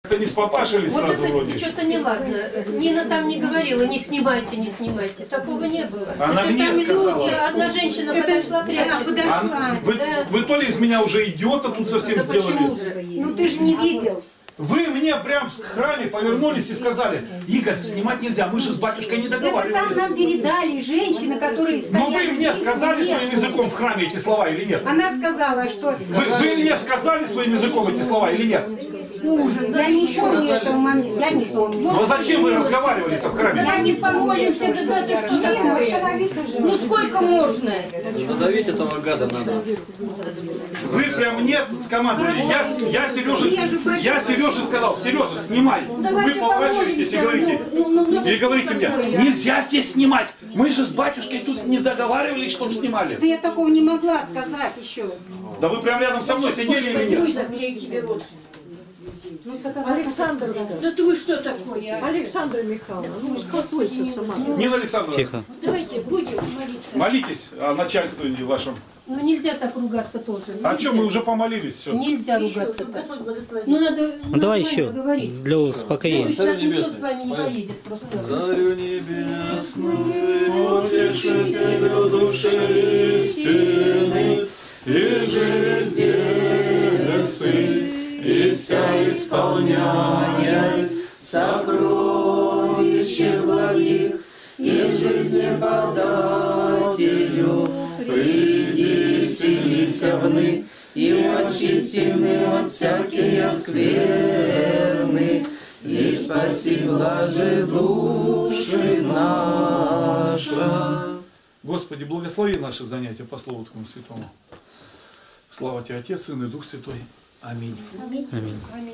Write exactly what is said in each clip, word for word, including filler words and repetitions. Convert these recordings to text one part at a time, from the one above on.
Это не с папашей Вот сразу это вроде? что-то неладно. Нина там не говорила, не снимайте, не снимайте. Такого не было. Она это мне там сказала. люди, одна женщина Это подошла, она прячется. подошла. А вы, Да. вы то ли из меня уже идиота тут совсем Да сделали? почему же? Ну ты же не видел. Вы мне прям в храме повернулись и сказали: Игорь, снимать нельзя, мы же с батюшкой не Это там договаривались. нам передали женщины, которые Но стоят. вы мне здесь, сказали невесту. своим языком в храме эти слова или нет? Она сказала, что Вы, вы мне сказали своим языком эти слова или нет? ужас. Я не помню этого момента. Я не помню. Но зачем вы разговаривали-то в храме? Я не помолимся, Ты что когда ты что такое? Ну сколько можно? Надавить этого гада надо. Вы прям мне скомандовали. Я, я Сереже, я Сереже сказал: Сережа, снимай. Вы поворачиваетесь и говорите, и говорите мне: нельзя здесь снимать. Мы же с батюшкой тут не договаривались, чтобы снимали. Да я такого не могла сказать еще. Да вы прям рядом со мной сидели или Возьму и нет? заклею тебе рот. Александр, Да ты вы что такое? Александра Михайловна, ну успокойся сама. Нина Александровна, Тихо. Давайте будем молиться. молитесь о начальствовании вашем. Ну нельзя так ругаться тоже. А Нельзя. что, мы уже помолились, все. Нельзя ругаться так. Ну надо Ну давай нормально еще, говорить. для В успокоения. следующий раз никто с вами не поедет просто. Царю небесный, утешителю души истины, и же здесь и вся исполняя сокровища благих, и жизни подателю, приди, вселися вны, и очистины от всякие скверны, и спаси блаже души наша. Господи, благослови наши занятия по Слову Твоему Святому. Слава Тебе, Отец, Сын и Дух Святой. Аминь. Аминь. Аминь. Аминь.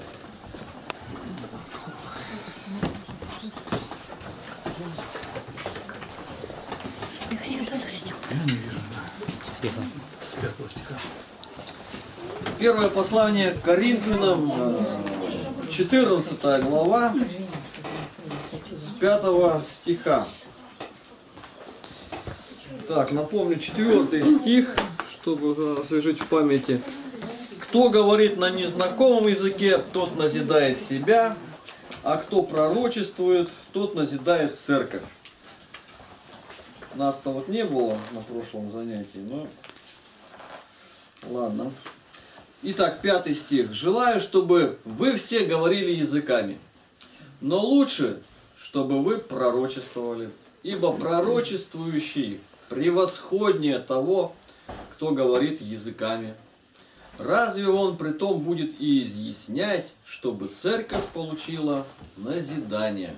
Я не вижу, да. Тихо. С пятого стиха. Первое послание к Коринфянам, четырнадцатая глава, с пятого стиха. Так, напомню, четвертый стих, чтобы освежить в памяти. Кто говорит на незнакомом языке, тот назидает себя, а кто пророчествует, тот назидает церковь. Нас-то вот не было на прошлом занятии, но ладно. Итак, пятый стих. «Желаю, чтобы вы все говорили языками, но лучше, чтобы вы пророчествовали, ибо пророчествующий превосходнее того, кто говорит языками. Разве он притом будет и изъяснять, чтобы церковь получила назидание?»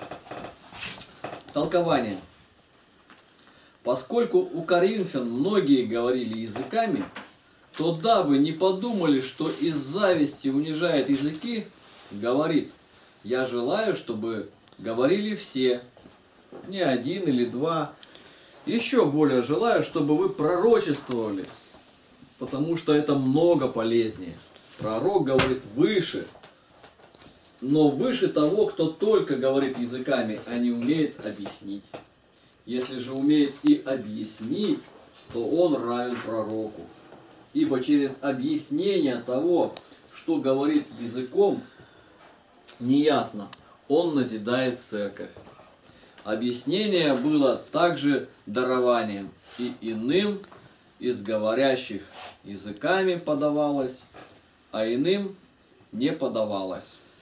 Толкование. Поскольку у коринфян многие говорили языками, то дабы не подумали, что из зависти унижает языки, говорит: «Я желаю, чтобы говорили все, не один или два. Еще более желаю, чтобы вы пророчествовали, потому что это много полезнее». Пророк говорит выше, но выше того, кто только говорит языками, а не умеет объяснить. Если же умеет и объяснить, то он равен пророку. Ибо через объяснение того, что говорит языком, неясно, он назидает церковь. Объяснение было также дарованием, и иным из говорящих языками подавалось, а иным не подавалось.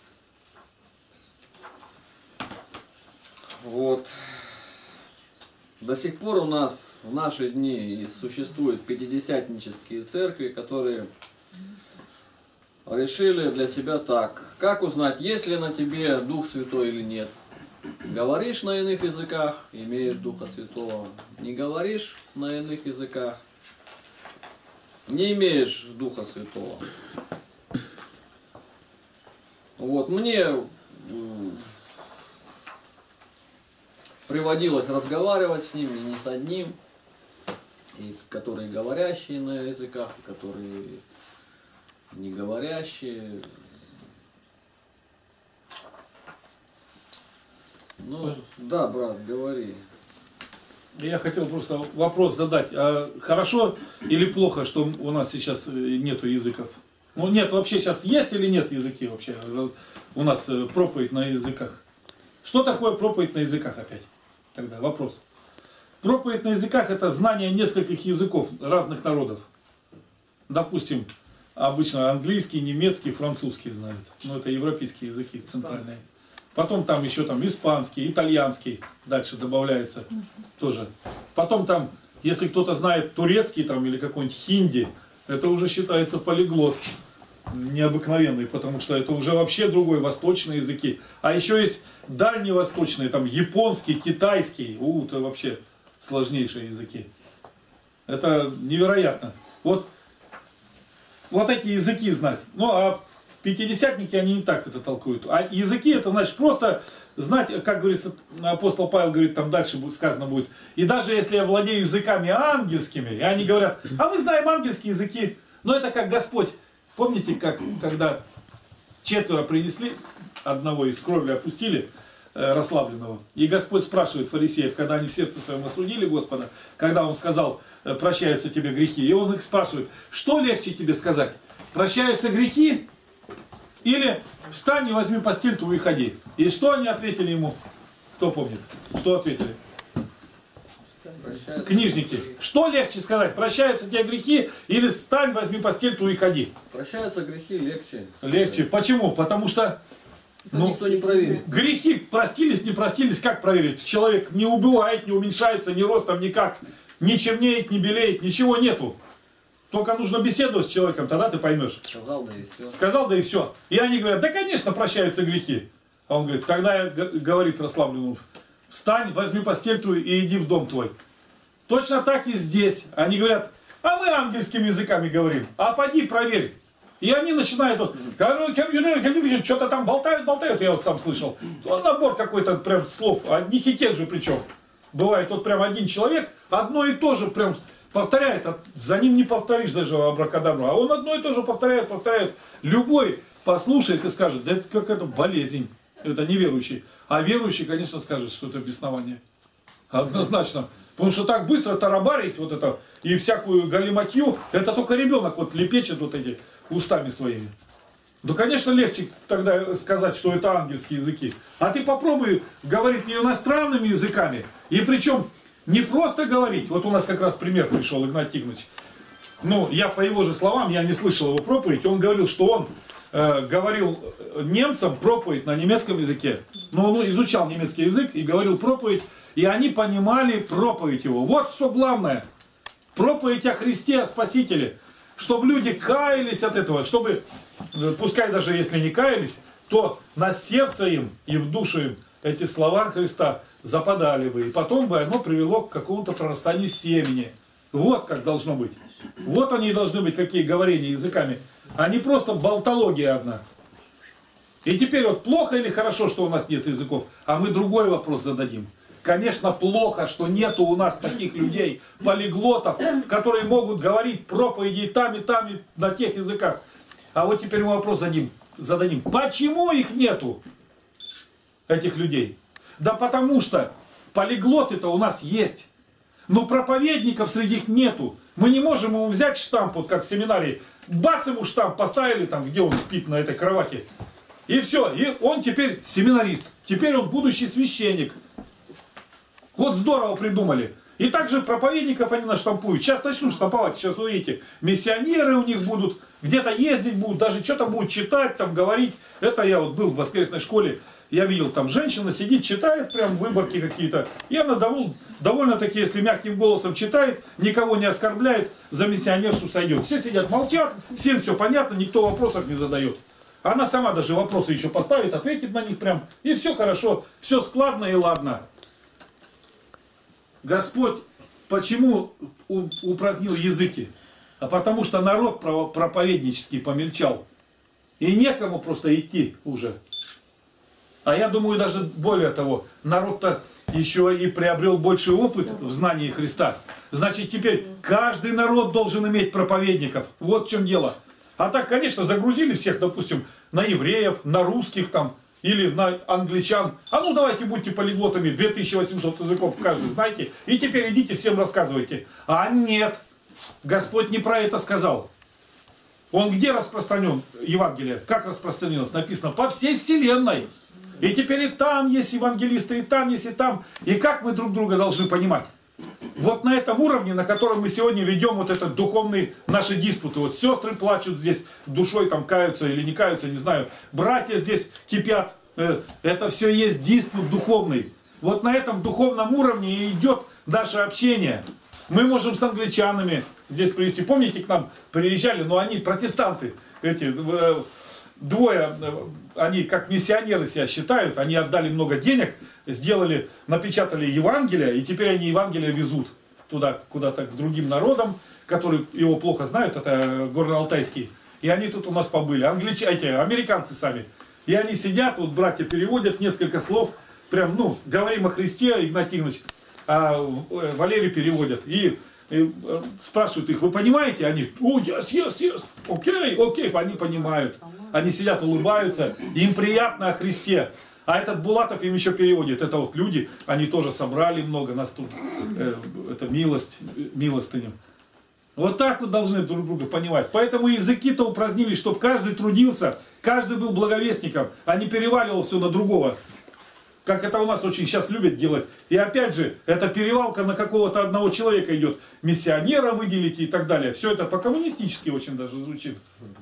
Вот. До сих пор у нас в наши дни существуют пятидесятнические церкви, которые решили для себя так: как узнать, есть ли на тебе Дух Святой или нет? Говоришь на иных языках, имеешь Духа Святого. Не говоришь на иных языках, не имеешь Духа Святого. Вот, мне приводилось разговаривать с ними, не с одним, и которые говорящие на языках, и которые не говорящие. Ну, да, брат, говори. Я хотел просто вопрос задать. А хорошо или плохо, что у нас сейчас нету языков? Ну нет, вообще сейчас есть или нет языки вообще? У нас проповедь на языках. Что такое проповедь на языках опять? Тогда вопрос. Проповедь на языках — это знание нескольких языков разных народов. Допустим, обычно английский, немецкий, французский знают. Ну, это европейские языки центральные. Потом там еще там испанский, итальянский. Дальше добавляется тоже. Потом там, если кто-то знает турецкий там или какой-нибудь хинди, это уже считается полиглот. Необыкновенный, потому что это уже вообще другой, восточные языки. А еще есть дальневосточные, там японский, китайский. У, это вообще сложнейшие языки. Это невероятно. Вот, вот эти языки знать. Ну, а пятидесятники, они не так это толкуют. А языки, это значит просто знать, как говорится, апостол Павел говорит, там дальше будет сказано будет. И даже если я владею языками ангельскими, и они говорят, а мы знаем ангельские языки. Но это как Господь. Помните, как когда четверо принесли, одного из кровли опустили, э, расслабленного. И Господь спрашивает фарисеев, когда они в сердце своем осудили Господа, когда Он сказал, э, прощаются тебе грехи. И Он их спрашивает, что легче тебе сказать? Прощаются грехи? Или встань и возьми постель твою и ходи. И что они ответили ему? Кто помнит? Что ответили? Прощаются. Книжники. Что легче сказать? Прощаются тебе грехи или встань, возьми постель твою и ходи? Прощаются грехи легче. Легче. Почему? Потому что Это ну, никто не проверит. грехи простились, не простились, как проверить? Человек не убывает, не уменьшается, ни ростом, никак, не чернеет, не белеет, ничего нету. Только нужно беседовать с человеком, тогда ты поймешь. Сказал, да и все. Сказал, да и все. И они говорят, да, конечно, прощаются грехи. А он говорит, тогда я, говорит расслабленному, встань, возьми постель твою и иди в дом твой. Точно так и здесь. Они говорят, а мы ангельскими языками говорим, а поди проверь. И они начинают, вот, что-то там болтают, болтают, я вот сам слышал. Набор какой-то прям слов, одних и тех же причем. Бывает, вот прям один человек, одно и то же прям повторяет, а за ним не повторишь даже абракадабру, а он одно и то же повторяет, повторяет. Любой послушает и скажет, да это какая-то болезнь, это неверующий. А верующий, конечно, скажет, что это беснование. Однозначно. Потому что так быстро тарабарить вот это и всякую галиматью, это только ребенок вот лепечет вот эти устами своими. Да, конечно, легче тогда сказать, что это ангельские языки. А ты попробуй говорить не иностранными языками. И причем не просто говорить. Вот у нас как раз пример пришел, Игнат Тихонович. Ну, я по его же словам, я не слышал его проповедь. Он говорил, что он э, говорил немцам проповедь на немецком языке. Но он изучал немецкий язык и говорил проповедь. И они понимали проповедь его. Вот что главное. Проповедь о Христе, о Спасителе. Чтобы люди каялись от этого. Чтобы, пускай даже если не каялись, то на сердце им и в душу им эти слова Христа западали бы. И потом бы оно привело к какому-то прорастанию семени. Вот как должно быть. Вот они и должны быть, какие говорения языками. А не просто болтология одна. И теперь вот плохо или хорошо, что у нас нет языков? А мы другой вопрос зададим. Конечно, плохо, что нету у нас таких людей, полиглотов, которые могут говорить проповеди и там, и там, и на тех языках. А вот теперь мы вопрос зададим. зададим. Почему их нету, этих людей? Да потому что полиглоты-то у нас есть. Но проповедников среди них нету. Мы не можем ему взять штамп, вот как в семинарии. Бац, ему штамп поставили, там, где он спит на этой кровати. И все. И он теперь семинарист. Теперь он будущий священник. Вот здорово придумали. И также проповедников они наштампуют. Сейчас начнут штамповать. Сейчас увидите, миссионеры у них будут. Где-то ездить будут. Даже что-то будут читать, там говорить. Это я вот был в воскресной школе. Я видел, там женщина сидит, читает прям выборки какие-то. И она довольно, довольно-таки, если мягким голосом читает, никого не оскорбляет, за миссионершу сойдет. Все сидят, молчат, всем все понятно, никто вопросов не задает. Она сама даже вопросы еще поставит, ответит на них прям. И все хорошо, все складно и ладно. Господь почему упразднил языки? А потому что народ проповеднический помельчал. И некому просто идти уже. А я думаю, даже более того, народ-то еще и приобрел больший опыт в знании Христа. Значит, теперь каждый народ должен иметь проповедников. Вот в чем дело. А так, конечно, загрузили всех, допустим, на евреев, на русских там, или на англичан. А ну давайте будьте полиглотами, две тысячи восемьсот языков каждый знаете, и теперь идите всем рассказывайте. А нет, Господь не про это сказал. Он где распространен, Евангелие? Как распространилось? Написано, по всей вселенной. И теперь и там есть евангелисты, и там есть, и там. И как мы друг друга должны понимать? Вот на этом уровне, на котором мы сегодня ведем вот этот духовный, наши диспуты. Вот сестры плачут здесь, душой там каются или не каются, не знаю. Братья здесь кипят. Это все есть диспут духовный. Вот на этом духовном уровне и идет наше общение. Мы можем с англичанами здесь привести. Помните, к нам приезжали, но они протестанты, эти двое, они как миссионеры себя считают, они отдали много денег, сделали, напечатали Евангелие, и теперь они Евангелие везут туда, куда-то к другим народам, которые его плохо знают, это Горно-Алтайский. И они тут у нас побыли, англичане, эти, американцы сами. И они сидят, вот братья переводят несколько слов, прям, ну, говорим о Христе, Игнатий Игнатьевич, а Валерий переводят. И, и спрашивают их, вы понимаете? Они, о, yes, yes, yes, окей, окей, они понимают. Они сидят, улыбаются, им приятно о Христе. А этот Булатов им еще переводит. Это вот люди, они тоже собрали много, нас тут, э, это милость, милостыню. Вот так вот должны друг друга понимать. Поэтому языки-то упразднились, чтобы каждый трудился, каждый был благовестником, а не переваливал все на другого. Как это у нас очень сейчас любят делать. И опять же, эта перевалка на какого-то одного человека идет. Миссионера выделите и так далее. Все это по-коммунистически очень даже звучит.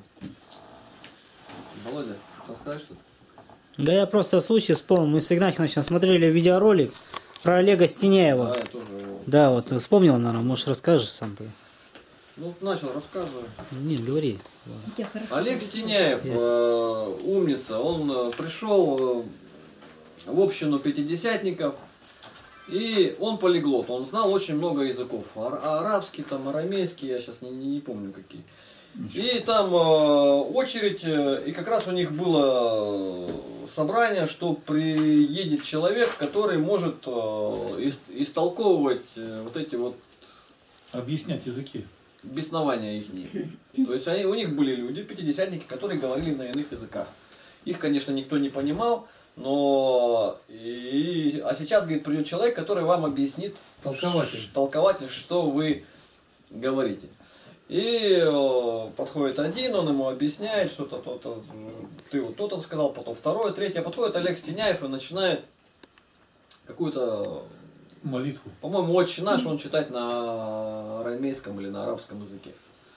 Володя, хотел сказать что-то? Да я просто случай вспомнил. Мы с Игнатьевичем смотрели видеоролик про Олега Стеняева. Да, я тоже его... Да, вот вспомнил, наверное, может расскажешь сам ты. Ну, начал рассказывать. Не, говори. Олег Стеняев, Yes. э, умница, он э, пришел э, в общину пятидесятников, и он полиглот, он знал очень много языков. Ар- арабский, там, арамейский, я сейчас не, не, не помню какие. И там э, очередь, э, и как раз у них было собрание, что приедет человек, который может э, ис- истолковывать э, вот эти вот Объяснять языки. беснования их. То есть они, у них были люди, пятидесятники, которые говорили на иных языках. Их, конечно, никто не понимал, но... И, а сейчас, говорит, придет человек, который вам объяснит, Толкователь. ш- толкователь, что вы говорите. И о, подходит один, он ему объясняет что-то, то-то, ты вот то-то сказал, потом второе, третье, подходит Олег Стеняев и начинает какую-то... Молитву. По-моему, «Отче наш» он читать на арамейском или на арабском языке.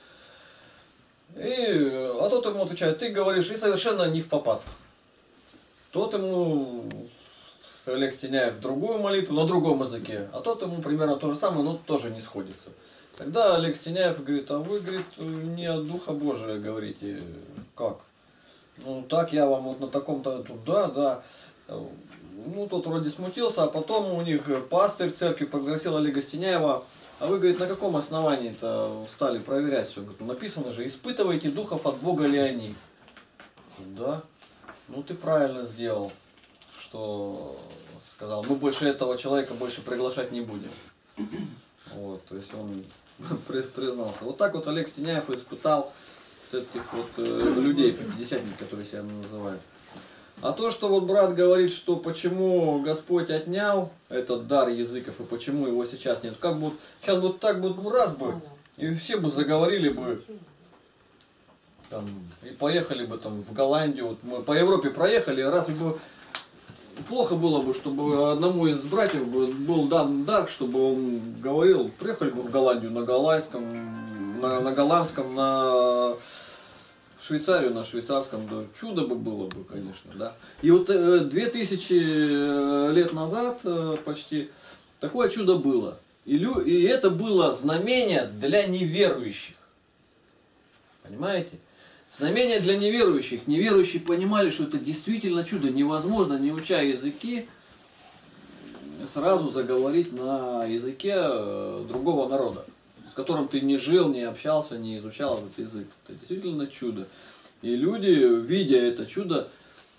И, а тот ему отвечает, ты говоришь, и совершенно не впопад. Тот ему, Олег Стеняев, другую молитву на другом языке, а тот ему примерно то же самое, но тоже не сходится. Тогда Олег Стеняев говорит, а вы, говорит, не от Духа Божия говорите. Как? Ну так я вам вот на таком-то, тут, да, да. Ну, тот вроде смутился, а потом у них пастырь церкви пригласил Олега Стеняева. А вы, говорит, на каком основании-то стали проверять все? Говорит, ну, написано же, испытывайте духов от Бога ли они. Да. Ну, ты правильно сделал, что сказал. Мы больше этого человека больше приглашать не будем. Вот, то есть он признался. Вот так вот Олег Стеняев испытал вот этих вот э, людей, пятидесятников, которые себя называют. А то, что вот брат говорит, что почему Господь отнял этот дар языков и почему его сейчас нет. Как бы сейчас вот так вот раз бы, и все бы заговорили бы, там, и поехали бы там в Голландию. Вот мы по Европе проехали, раз бы плохо было бы, чтобы одному из братьев был дан дар, чтобы он говорил, приехали бы в Голландию на голландском, на, на голландском, на Швейцарию на швейцарском, да, чудо бы было бы, конечно, да. И вот э, две тысячи лет назад э, почти такое чудо было. И, лю, и это было знамение для неверующих. Понимаете? Знамение для неверующих. Неверующие понимали, что это действительно чудо. Невозможно, не уча языки, сразу заговорить на языке э, другого народа, с которым ты не жил, не общался, не изучал этот язык. Это действительно чудо. И люди, видя это чудо,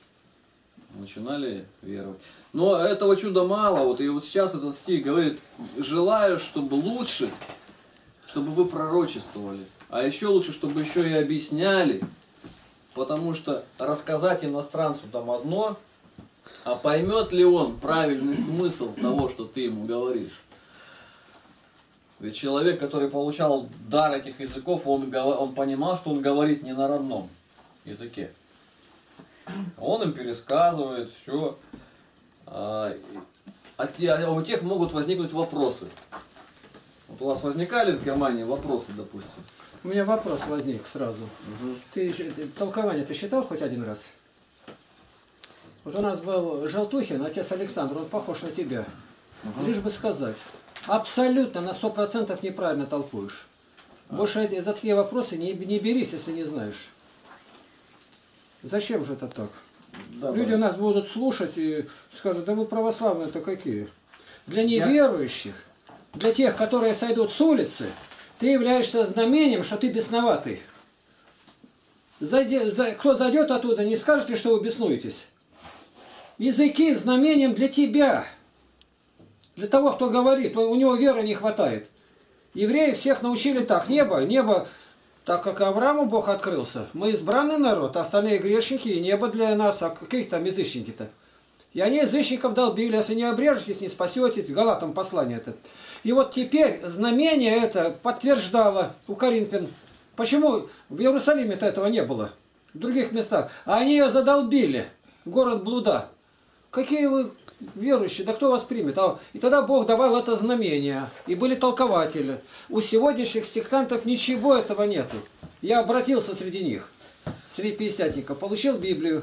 начинали веровать. Но этого чуда мало. Вот, и вот сейчас этот стих говорит, желаю, чтобы лучше, чтобы вы пророчествовали. А еще лучше, чтобы еще и объясняли. Потому что рассказать иностранцу там одно, а поймет ли он правильный смысл того, что ты ему говоришь? Ведь человек, который получал дар этих языков, он, он понимал, что он говорит не на родном языке. Он им пересказывает все. А у тех могут возникнуть вопросы. Вот у вас возникали в Германии вопросы, допустим? У меня вопрос возник сразу. Угу. Ты, ты толкование ты считал хоть один раз? Вот у нас был Желтухин, отец Александр, он похож на тебя. Угу. Лишь бы сказать. Абсолютно на сто процентов неправильно толкуешь. А. Больше за такие вопросы не, не берись, если не знаешь. Зачем же это так? Да, Люди да. нас будут слушать и скажут, да вы православные-то какие? Для неверующих, Я... для тех, которые сойдут с улицы, ты являешься знамением, что ты бесноватый. Зайди, за, кто зайдет оттуда, не скажет ли, что вы беснуетесь? Языки знамением для тебя. Для того, кто говорит, у него веры не хватает. Евреи всех научили так. Небо, небо, так как Аврааму Бог открылся. Мы избранный народ, а остальные грешники, и небо для нас, а какие там язычники-то? И они язычников долбили, если не обрежетесь, не спасетесь. Галатам послание это. И вот теперь знамение это подтверждало у Коринфян. Почему в Иерусалиме-то этого не было? В других местах. А они ее задолбили. Город блуда. Какие вы верующие, да кто вас примет? И тогда Бог давал это знамение. И были толкователи. У сегодняшних сектантов ничего этого нету. Я обратился среди них, среди пятидесятников, получил Библию.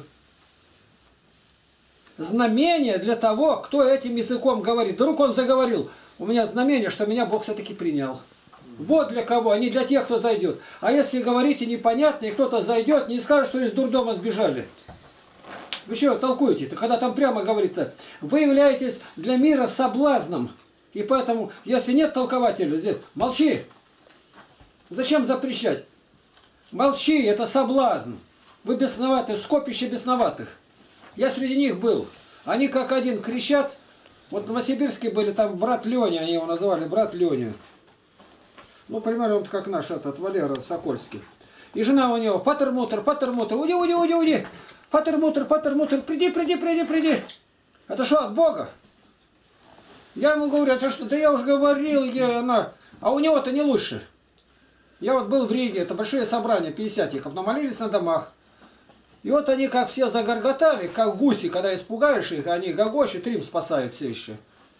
Знамение для того, кто этим языком говорит. Вдруг он заговорил. У меня знамение, что меня Бог все-таки принял. Вот для кого, а не для тех, кто зайдет. А если говорите непонятно, и кто-то зайдет, не скажет, что из дурдома сбежали. Вы что толкуете-то, когда там прямо говорится, вы являетесь для мира соблазном. И поэтому, если нет толкователя здесь, молчи. Зачем запрещать? Молчи, это соблазн. Вы бесноватые, скопище бесноватых. Я среди них был. Они как один кричат. Вот в Новосибирске были там брат Леня, они его называли брат Леня. Ну, примерно вот как наш этот Валера Сокольский. И жена у него, патер-мутер, патер-мутер, уйди, уйди, уйди, уйди. Патер-мутер, патер-мутер, приди, приди, приди, приди. Это что, от Бога? Я ему говорю, это что, да я уже говорил, я, она. А у него-то не лучше. Я вот был в Риге, это большое собрание пятидесятников, но молились на домах. И вот они как все загорготали, как гуси, когда испугаешь их, они гогочут, Рим спасают все еще.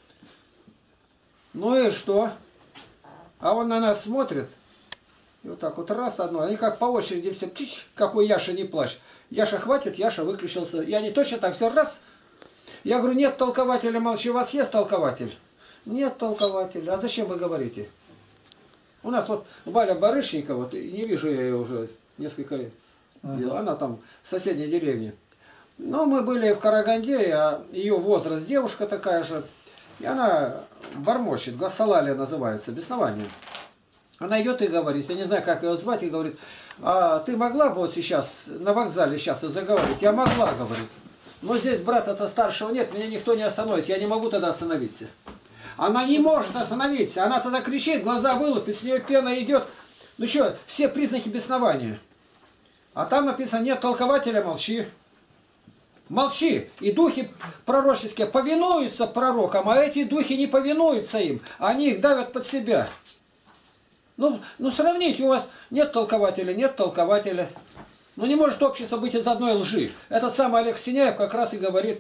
Ну и что? А он на нас смотрит, и вот так вот раз одно, они как по очереди все, чич, какой Яша не плачь. Яша хватит, Яша выключился. И они точно так все раз. Я говорю, нет толкователя, молчи, у вас есть толкователь? Нет толкователя. А зачем вы говорите? У нас вот Валя Барышникова, не вижу я ее уже несколько лет. Ага. Она там в соседней деревне. Но мы были в Караганде, а ее возраст, девушка такая же. И она бормочет, глоссолалия называется, беснование. Она идет и говорит, я не знаю, как ее звать, и говорит, а ты могла бы вот сейчас на вокзале сейчас и заговорить? Я могла, говорит. Но здесь брата-то старшего нет, меня никто не остановит, я не могу тогда остановиться. Она не может остановиться, она тогда кричит, глаза вылупит, с нее пена идет. Ну что, все признаки беснования. А там написано, нет толкователя, молчи. Молчи. И духи пророческие повинуются пророкам, а эти духи не повинуются им. Они их давят под себя. Ну, ну сравните, у вас нет толкователя, нет толкователя. Ну не может общество быть из одной лжи. Этот самый Олег Синяев как раз и говорит,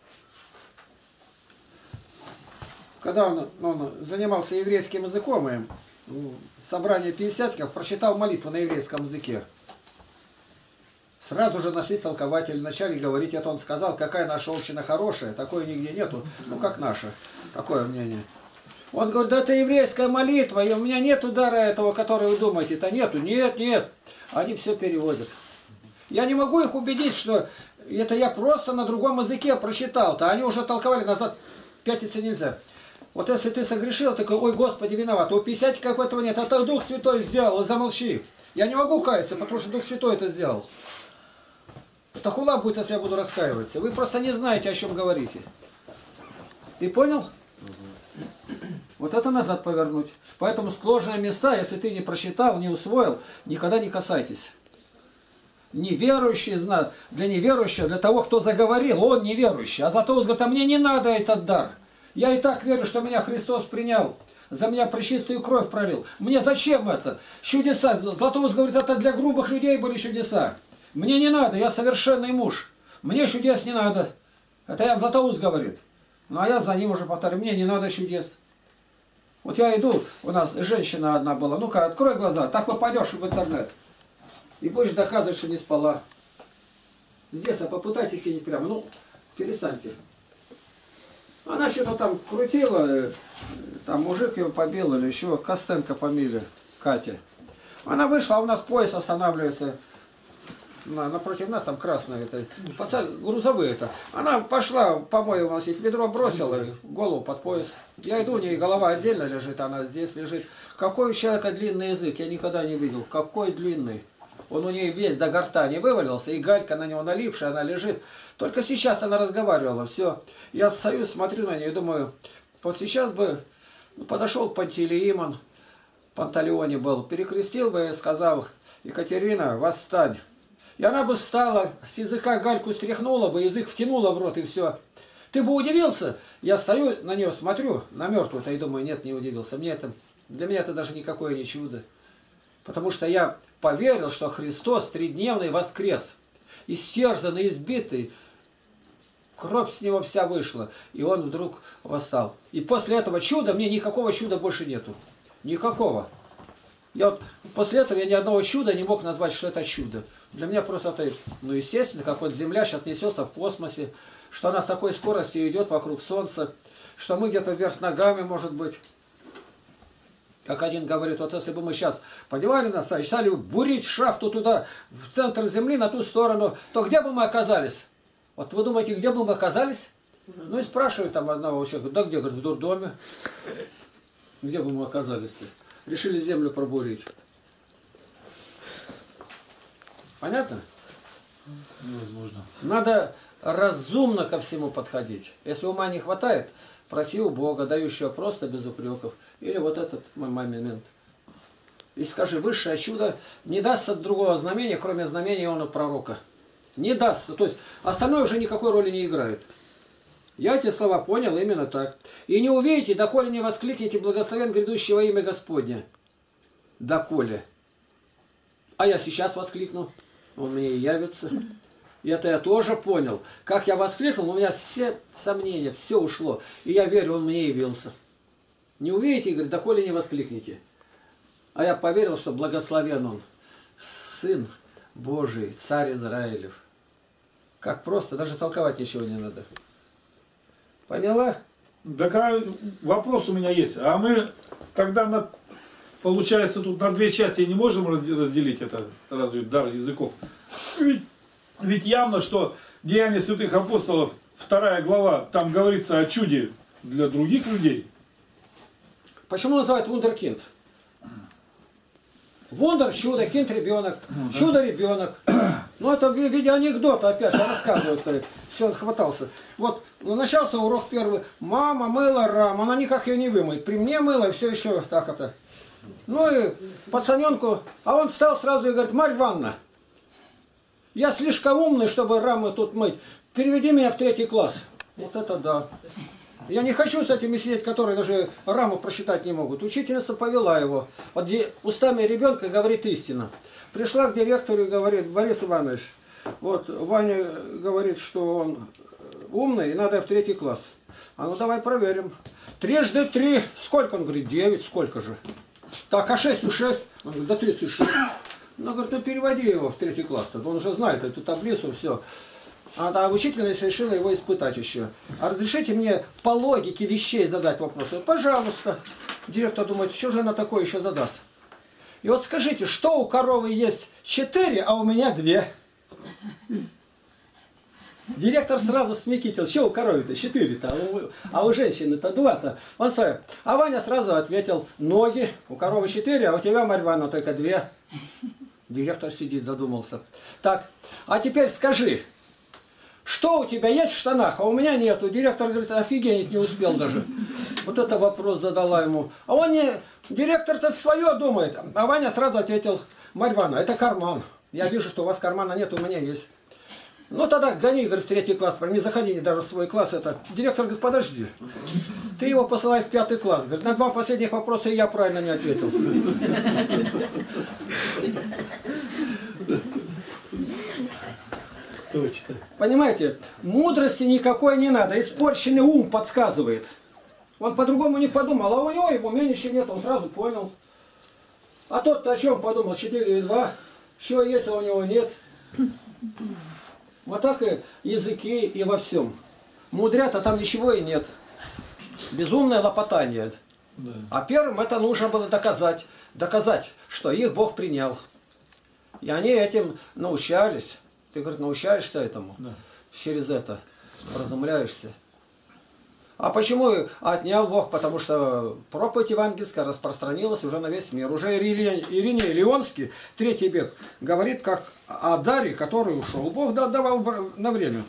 когда он, он занимался еврейским языком, и собрание пятидесятников прочитал молитву на еврейском языке. Сразу же нашлись толкователи, начали говорить, это он сказал, какая наша община хорошая, такой нигде нету, ну как наша, такое мнение. Он говорит, да это еврейская молитва, и у меня нет удара этого, который вы думаете, это нету, нет, нет. Они все переводят. Я не могу их убедить, что это я просто на другом языке прочитал-то, они уже толковали назад, пятиться нельзя. Вот если ты согрешил, такой, ой, Господи, виноват, у пятидесятников этого нет, это Дух Святой сделал, замолчи. Я не могу каяться, потому что Дух Святой это сделал. Это хула будет, если я буду раскаиваться. Вы просто не знаете, о чем говорите. Ты понял? Угу. Вот это назад повернуть. Поэтому сложные места, если ты не прочитал, не усвоил, никогда не касайтесь. Неверующий знает, для неверующего, для того, кто заговорил, он неверующий. А зато он говорит, а мне не надо этот дар. Я и так верю, что меня Христос принял. за меня пречистую кровь пролил. Мне зачем это? Чудеса. Златоуст говорит, это для грубых людей были чудеса. Мне не надо, я совершенный муж. Мне чудес не надо. Это я Златоуст говорит. Ну а я за ним уже повторяю, мне не надо чудес. Вот я иду, у нас женщина одна была, ну-ка, открой глаза, так попадешь в интернет. И будешь доказывать, что не спала. Здесь, а попытайтесь сидеть прямо, ну, перестаньте. Она что-то там крутила, там мужик ее побил или еще, Костенко фамилия, Катя. Она вышла, а у нас поезд останавливается. На, напротив нас там красное, это, пацан, грузовые это. Она пошла, помою вносить, ведро бросила, голову под пояс. Я иду, у нее голова отдельно лежит, она здесь лежит. Какой у человека длинный язык, я никогда не видел. Какой длинный. Он у нее весь до гортани вывалился, и галька на него налипшая, она лежит. Только сейчас она разговаривала, все. Я встаю, смотрю на нее и думаю, вот сейчас бы подошел Пантелеимон, Панталеоне был, перекрестил бы и сказал, Екатерина, восстань. И она бы встала, с языка гальку стряхнула бы, язык втянула в рот, и все. Ты бы удивился? Я стою на нее, смотрю, на мертвую-то, и думаю, нет, не удивился. Мне это, для меня это даже никакое не чудо. Потому что я поверил, что Христос тридневный воскрес. Истерзанный, избитый, кровь с него вся вышла. И он вдруг восстал. И после этого чуда мне никакого чуда больше нету. Никакого. Я вот после этого я ни одного чуда не мог назвать, что это чудо. Для меня просто это, ну естественно, как вот Земля сейчас несется в космосе, что она с такой скоростью идет вокруг Солнца, что мы где-то вверх ногами, может быть. Как один говорит, вот если бы мы сейчас подевали нас, и стали бурить шахту туда, в центр Земли, на ту сторону, то где бы мы оказались? Вот вы думаете, где бы мы оказались? Ну и спрашивают там одного человека, да где, говорит, в дурдоме. Где бы мы оказались-то? Решили землю пробурить. Понятно? Невозможно. Надо разумно ко всему подходить. Если ума не хватает, проси у Бога, дающего просто без упреков. Или вот этот мой момент. И скажи, высшее чудо не даст от другого знамения, кроме знамения Иоанна Пророка. Не даст. То есть остальное уже никакой роли не играет. Я эти слова понял именно так. И не увидите, доколе не воскликните благословен грядущего имя Господня. Доколе. А я сейчас воскликну. Он мне и явится. И это я тоже понял. Как я воскликнул, у меня все сомнения, все ушло. И я верю, он мне явился. Не увидите, говорит, доколе не воскликните. А я поверил, что благословен он. Сын Божий, царь Израилев. Как просто, даже толковать ничего не надо. Поняла? Так а вопрос у меня есть. А мы тогда, на, получается, тут на две части не можем разделить это, разве дар языков? Ведь, ведь явно, что Деяния святых апостолов, вторая глава, там говорится о чуде для других людей. Почему называют вундеркинд? Вундер – чудо, кинд – ребенок, чудо – ребенок. Ну, это в виде анекдота, опять же, рассказывают. Все, он хватался. Вот, начался урок первый. Мама мыла раму, она никак ее не вымоет. При мне мыла, и все еще так это. Ну и пацаненку, а он встал сразу и говорит, Марья Ивановна, я слишком умный, чтобы рамы тут мыть. Переведи меня в третий класс. Вот это да. Я не хочу с этими сидеть, которые даже раму просчитать не могут. Учительница повела его. Вот устами ребенка говорит истина. Пришла к директору и говорит, Борис Иванович, вот Ваня говорит, что он умный и надо в третий класс. А ну давай проверим. Трижды три, сколько? Он говорит, девять, сколько же? Так, а шесть, шесть? Он говорит, да тридцать шесть. Ну, говорит, ну переводи его в третий класс. Он уже знает эту таблицу, все. А учительница решила его испытать еще. А разрешите мне по логике вещей задать вопросы? Пожалуйста. Директор думает, что же она такое еще задаст? И вот скажите, что у коровы есть четыре, а у меня две? Директор сразу смекитил, что у коровы-то четыре-то, а у, а у женщины-то два-то. Он свой. А Ваня сразу ответил, ноги, у коровы четыре, а у тебя, Марья Ивановна, только две. Директор сидит, задумался. Так, а теперь скажи, что у тебя есть в штанах, а у меня нету. Директор говорит, офигеть, не успел даже. Вот это вопрос задала ему. А он не... Директор-то свое думает. А Ваня сразу ответил, Марья Ивановна, это карман. Я вижу, что у вас кармана нет, у меня есть. Ну тогда гони, говорит, в третий класс, не заходи не даже в свой класс. Это. Директор говорит, подожди, ты его посылай в пятый класс. Говорит, на два последних вопроса я правильно не ответил. Точно. Понимаете, мудрости никакой не надо, испорченный ум подсказывает. Он по-другому не подумал, а у него его меньше нет, он сразу понял. А тот-то о чем подумал, четыре и два, чего есть, а у него нет. Вот так и языки, и во всем. Мудрят, а там ничего и нет. Безумное лопотание. Да. А первым это нужно было доказать. Доказать, что их Бог принял. И они этим научались. Ты, говорит, научаешься этому. Да. Через это разумляешься. А почему отнял Бог? Потому что проповедь евангельская распространилась уже на весь мир. Уже Ирине, Ирине Леонский, третий век, говорит, как о даре, который ушел. Бог давал на время.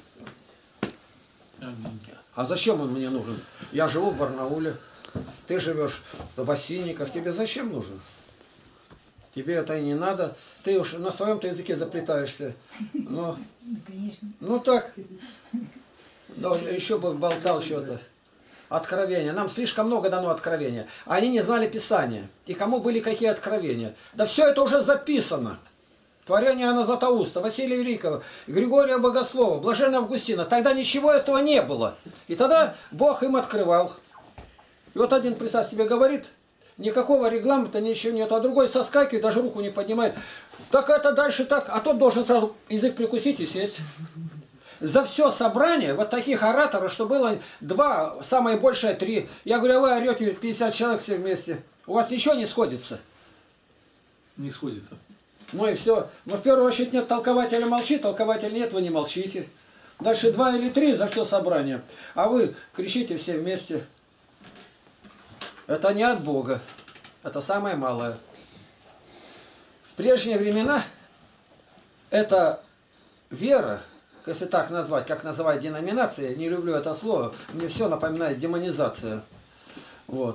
А зачем он мне нужен? Я живу в Барнауле, ты живешь в Осинниках, тебе зачем нужен? Тебе это и не надо. Ты уж на своем-то языке заплетаешься. Но, ну так. Да, еще бы болтал что-то. Откровения. Нам слишком много дано откровения. Они не знали Писания. И кому были какие откровения? Да все это уже записано. Творение Иоанна Златоуста, Василия Великого, Григория Богослова, Блаженного Августина. Тогда ничего этого не было. И тогда Бог им открывал. И вот один, представь себе, говорит, никакого регламента, ничего нет. А другой соскакивает, даже руку не поднимает. Так это дальше так. А тот должен сразу язык прикусить и сесть. За все собрание, вот таких ораторов, что было два, самое большее три. Я говорю, а вы орете пятьдесят человек все вместе. У вас ничего не сходится. Не сходится. Ну и все. Но в первую очередь нет толкователя, молчит, толкователя нет, вы не молчите. Дальше два или три за все собрание. А вы кричите все вместе. Это не от Бога. Это самое малое. В прежние времена это вера, если так назвать, как называют деноминации, не люблю это слово, мне все напоминает демонизация. Вот.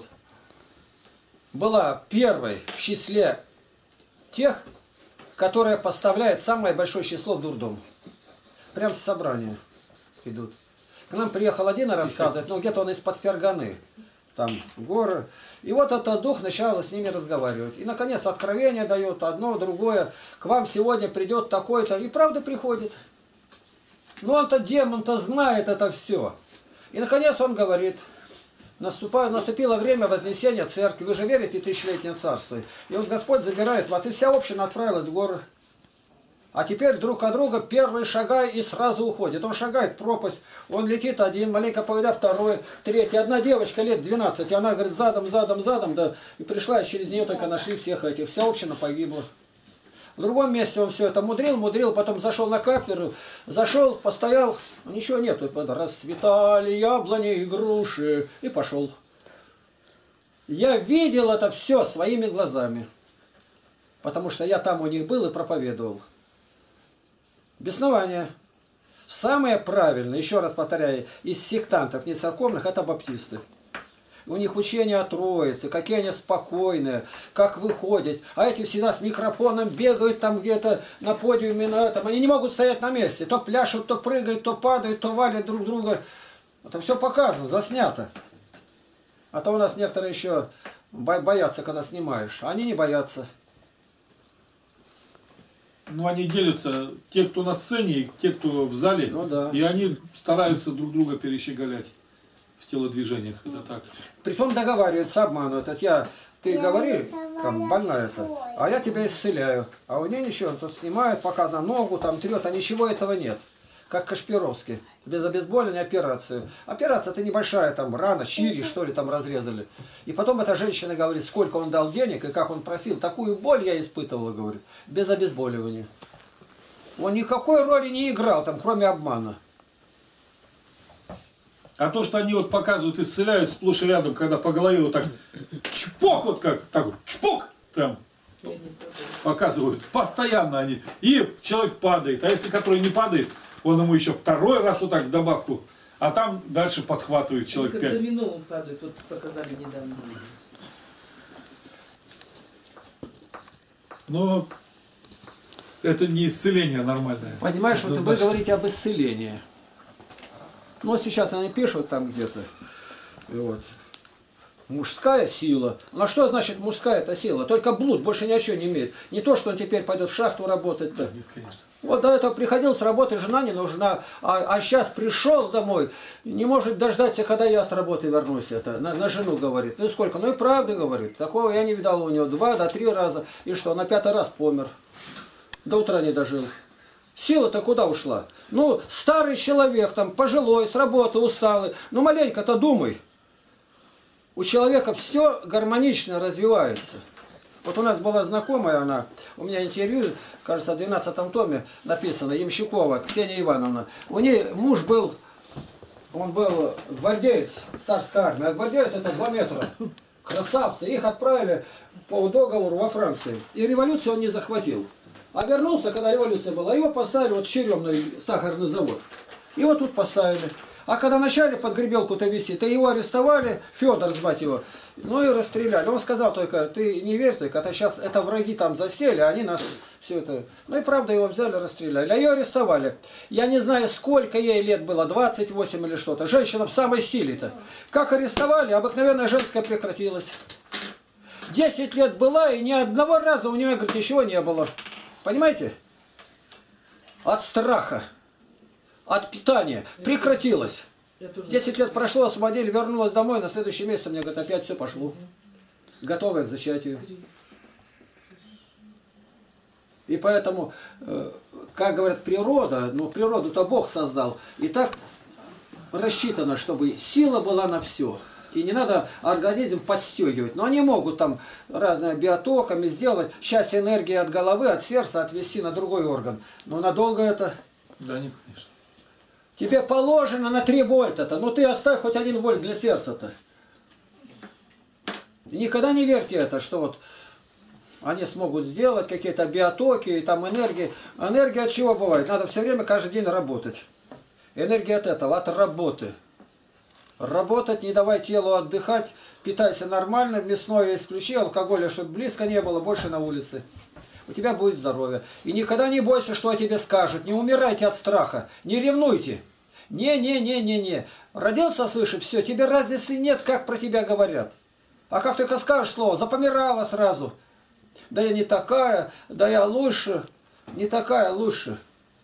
Была первой в числе тех, которая поставляет самое большое число в дурдом. Прям с собрания идут. К нам приехал один рассказывать, но где-то он из-под Ферганы. Там горы. И вот этот дух начал с ними разговаривать. И, наконец, откровение дает одно, другое. К вам сегодня придет такой-то. И правда приходит. Но он-то демон-то знает это все. И, наконец, он говорит, наступает, наступило время вознесения церкви. Вы же верите в тысячелетнее царство. И вот Господь забирает вас. И вся община отправилась в горы. А теперь друг от друга первый шагай и сразу уходит. Он шагает пропасть, он летит один, маленько поведа второй, третий. Одна девочка лет двенадцать, и она говорит задом, задом, задом, да, и пришла, и через нее только нашли всех этих. Вся община погибла. В другом месте он все это мудрил, мудрил, потом зашел на кафедру, зашел, постоял, ничего нету. Расцветали яблони и груши, и пошел. Я видел это все своими глазами, потому что я там у них был и проповедовал. Беснование. Самое правильное, еще раз повторяю, из сектантов, не церковных, это баптисты. У них учение о Троице, какие они спокойные, как выходят. А эти всегда с микрофоном бегают там где-то на подиуме, на этом. Они не могут стоять на месте. То пляшут, то прыгают, то падают, то валят друг друга. Это все показано, заснято. А то у нас некоторые еще боятся, когда снимаешь. А они не боятся. Ну, они делятся, те, кто на сцене, и те, кто в зале. Ну, да. И они стараются друг друга перещеголять в телодвижениях. Это так. Притом договариваются, обманывают. Вот я, ты говори, там, больная это, а я тебя исцеляю. А у нее ничего, тут снимают, показано ногу, там трет, а ничего этого нет. Как Кашпировский. Без обезболивания операцию. Операция это небольшая, там рана, чири, что ли, там разрезали. И потом эта женщина говорит, сколько он дал денег и как он просил. Такую боль я испытывала, говорит, без обезболивания. Он никакой роли не играл, там, кроме обмана. А то, что они вот показывают, исцеляют сплошь и рядом, когда по голове вот так чпок, вот как, так вот, чпок, прям показывают. Постоянно они. И человек падает. А если который не падает, он ему еще второй раз вот так в добавку, а там дальше подхватывает человек как пять. домино он падает, вот показали недавно. Но Это не исцеление нормальное. Понимаешь, вот вы Однозначно. говорите об исцелении. Ну, вот сейчас они пишут там где-то. И вот. Мужская сила. Ну, а что значит мужская эта сила? Только блуд, больше ничего не имеет. Не то, что он теперь пойдет в шахту работать-то. Нет, конечно. Вот до этого приходил с работы, жена не нужна. А, а сейчас пришел домой, не может дождаться, когда я с работы вернусь. Это на, на жену говорит. Ну и сколько? Ну и правда говорит. Такого я не видал у него два, до три раза. И что, на пятый раз помер. До утра не дожил. Сила-то куда ушла? Ну, старый человек, там, пожилой, с работы усталый. Ну, маленько-то думай. У человека все гармонично развивается. Вот у нас была знакомая, она, у меня интервью, кажется, в двенадцатом томе написано, Ямщикова Ксения Ивановна. У нее муж был, он был гвардеец, царской армии, а гвардеец это два метра. Красавцы. Их отправили по договору во Францию. И революцию он не захватил. А вернулся, когда революция была, его поставили вот в Черемный сахарный завод. Его тут поставили. А когда начали под гребелку-то висеть, то его арестовали, Федор звать его, ну и расстреляли. Он сказал только, ты не верь только, это сейчас это враги там засели, они нас все это... Ну и правда его взяли, расстреляли. А ее арестовали. Я не знаю, сколько ей лет было, двадцать восемь или что-то. Женщина в самой силе-то. Как арестовали, обыкновенная женская прекратилась. десять лет была, и ни одного раза у нее, говорит, ничего не было. Понимаете? От страха. От питания. Прекратилось. десять лет прошло, освободили, вернулась домой, на следующий месяц мне говорят, опять все пошло. Готовая к зачатию. И поэтому, как говорят, природа, ну природу-то Бог создал. И так рассчитано, чтобы сила была на все. И не надо организм подстегивать. Но они могут там разными биотоками сделать. Сейчас энергия от головы, от сердца отвести на другой орган. Но надолго это... Да, не, конечно. Тебе положено на три вольта-то. Ну ты оставь хоть один вольт для сердца-то. Никогда не верьте это, что вот они смогут сделать какие-то биотоки и там энергии. Энергия от чего бывает? Надо все время, каждый день работать. Энергия от этого, от работы. Работать, не давай телу отдыхать, питайся нормально, мясное исключи, алкоголя, чтобы близко не было, больше на улице. У тебя будет здоровье. И никогда не бойся, что о тебе скажут. Не умирайте от страха. Не ревнуйте. Не-не-не-не-не. Родился свыше, все, тебе разницы нет, как про тебя говорят. А как только скажешь слово, запомирала сразу. Да я не такая, да я лучше. Не такая, лучше.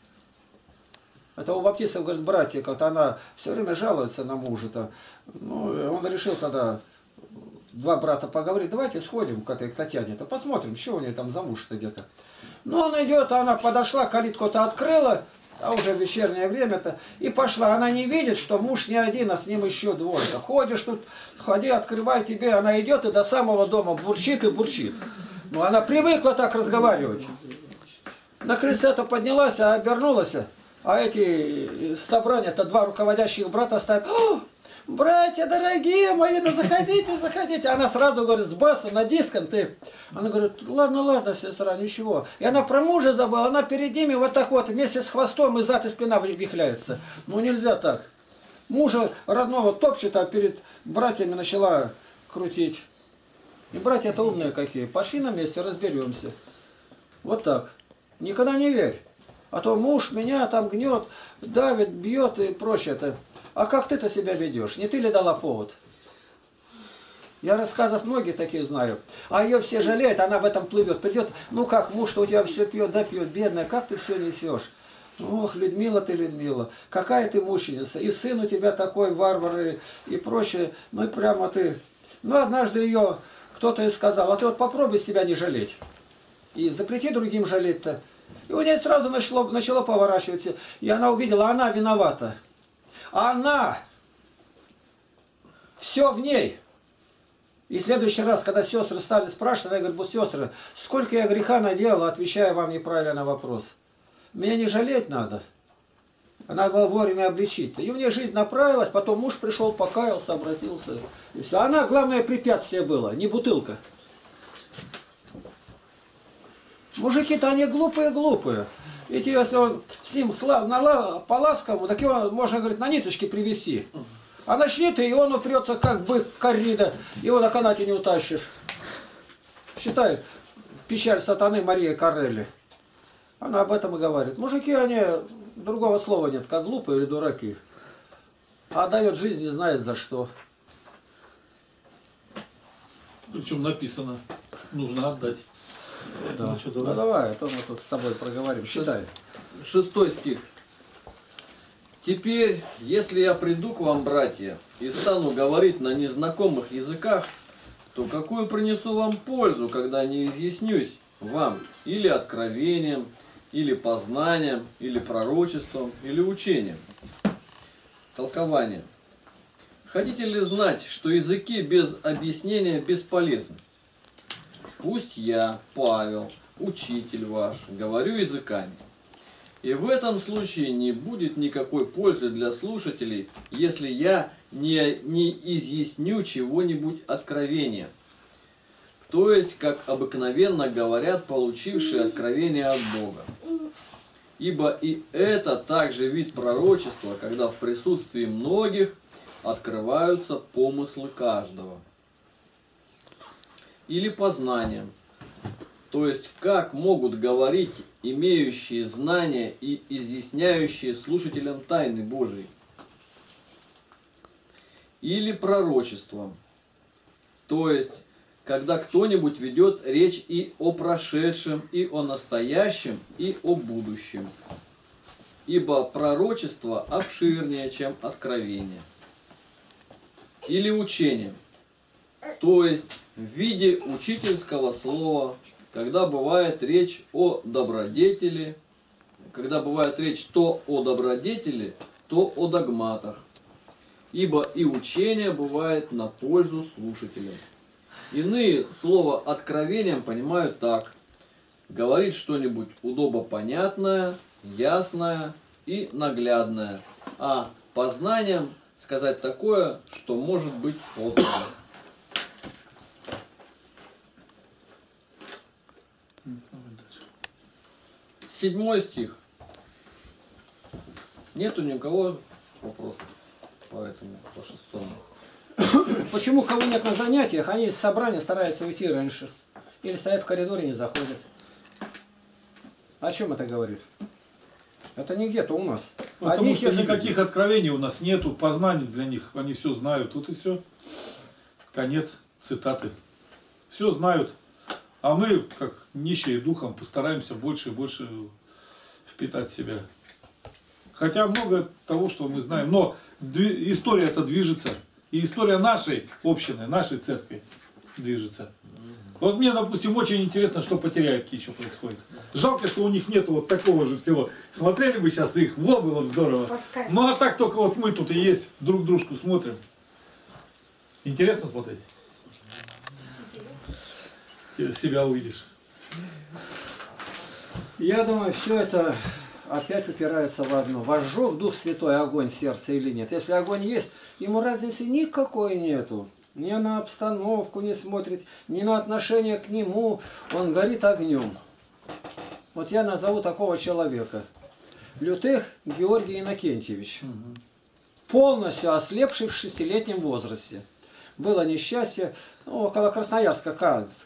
Это у баптистов, говорит, братья, как-то она все время жалуется на мужа-то. Ну, он решил тогда... Два брата поговорить, давайте сходим к этой к Татьяне-то, посмотрим, что у нее там за муж-то где-то. Ну, она идет, она подошла, калитку-то открыла, а уже вечернее время-то, и пошла. Она не видит, что муж не один, а с ним еще двое-то. Ходишь тут, ходи, открывай тебе, она идет и до самого дома бурчит и бурчит. Ну, она привыкла так разговаривать. На крыльце-то поднялась, а обернулась, а эти собрания-то два руководящих брата стоят. Братья дорогие мои, да заходите, заходите. Она сразу говорит, с баса на диском ты. Она говорит, ладно, ладно, сестра, ничего. И она про мужа забыла, она перед ними вот так вот, вместе с хвостом и зад и спина вихляется. Ну нельзя так. Мужа родного топчет, а перед братьями начала крутить. И братья-то умные какие. Пошли на месте, разберемся. Вот так. Никогда не верь. А то муж меня там гнет, давит, бьет и прочее-то. А как ты-то себя ведешь? Не ты ли дала повод? Я рассказов многие такие знаю. А ее все жалеют, она в этом плывет. Придет, ну как, муж, что у тебя все пьет, да пьет, бедная, как ты все несешь? Ох, Людмила ты, Людмила, какая ты мученица. И сын у тебя такой варвар и, и прочее. Ну и прямо ты... Ну однажды ее кто-то и сказал, а ты вот попробуй себя не жалеть. И запрети другим жалеть-то. И у нее сразу начало, начало поворачиваться. И она увидела, она виновата. Она, все в ней. И в следующий раз, когда сестры стали спрашивать, она говорит, сестры, сколько я греха наделала, отвечая вам неправильно на вопрос. Меня не жалеть надо. Надо было вовремя обличить. И у нее жизнь направилась, потом муж пришел, покаялся, обратился. И все. Она, главное, препятствие было, не бутылка. Мужики-то они глупые-глупые. Ведь если он с ним по-ласковому, так его можно, говорит, на ниточке привести. А начнет, и он упрется, как бык коррида, его на канате не утащишь. Считай, печаль сатаны Мария Карелли. Она об этом и говорит. Мужики, они, другого слова нет, как глупые или дураки. А дает жизнь, не знает за что. Причем написано, нужно отдать. Да. Ну, что, Ну давай. давай, а то мы тут с тобой проговорим. Считай. Шестой стих. «Теперь, если я приду к вам, братья, и стану говорить на незнакомых языках, то какую принесу вам пользу, когда не изъяснюсь вам или откровением, или познанием, или пророчеством, или учением?» Толкование. «Хотите ли знать, что языки без объяснения бесполезны? Пусть я, Павел, учитель ваш, говорю языками. И в этом случае не будет никакой пользы для слушателей, если я не, не изъясню чего-нибудь откровения. То есть, как обыкновенно говорят получившие откровение от Бога. Ибо и это также вид пророчества, когда в присутствии многих открываются помыслы каждого. Или познанием. То есть, как могут говорить имеющие знания и изъясняющие слушателям тайны Божией. Или пророчеством. То есть, когда кто-нибудь ведет речь и о прошедшем, и о настоящем, и о будущем. Ибо пророчество обширнее, чем откровение. Или учением. То есть, в виде учительского слова, когда бывает речь о добродетели, когда бывает речь то о добродетели, то о догматах. Ибо и учение бывает на пользу слушателям. Иные слово откровением понимают так. Говорить что-нибудь удобопонятное, ясное и наглядное. А познанием сказать такое, что может быть познано. Седьмой стих. Нету ни у кого вопросов по этому, по шестому. Почему кого нет на занятиях, они из собрания стараются уйти раньше. Или стоят в коридоре и не заходят. О чем это говорит? Это не где-то у нас. Потому Одни и что те же никаких люди. откровений у нас нету, познаний для них, они все знают. Тут и все. Конец цитаты. Все знают. А мы, как нищие духом, постараемся больше и больше впитать в себя. Хотя много того, что мы знаем. Но история это движется. И история нашей общины, нашей церкви движется. Вот мне, допустим, очень интересно, что по Теряевке еще происходит. Жалко, что у них нет вот такого же всего. Смотрели бы сейчас их, во, было бы здорово. Ну а так только вот мы тут и есть, друг дружку смотрим. Интересно смотреть? Себя увидишь. Я думаю, все это опять упирается в одно. Возжег Дух Святой огонь в сердце или нет. Если огонь есть, ему разницы никакой нету. Ни на обстановку не смотрит, ни на отношение к нему. Он горит огнем. Вот я назову такого человека. Лютых Георгий Иннокентьевич. Полностью ослепший в шестилетнем возрасте. Было несчастье, ну, около Красноярска, Канск.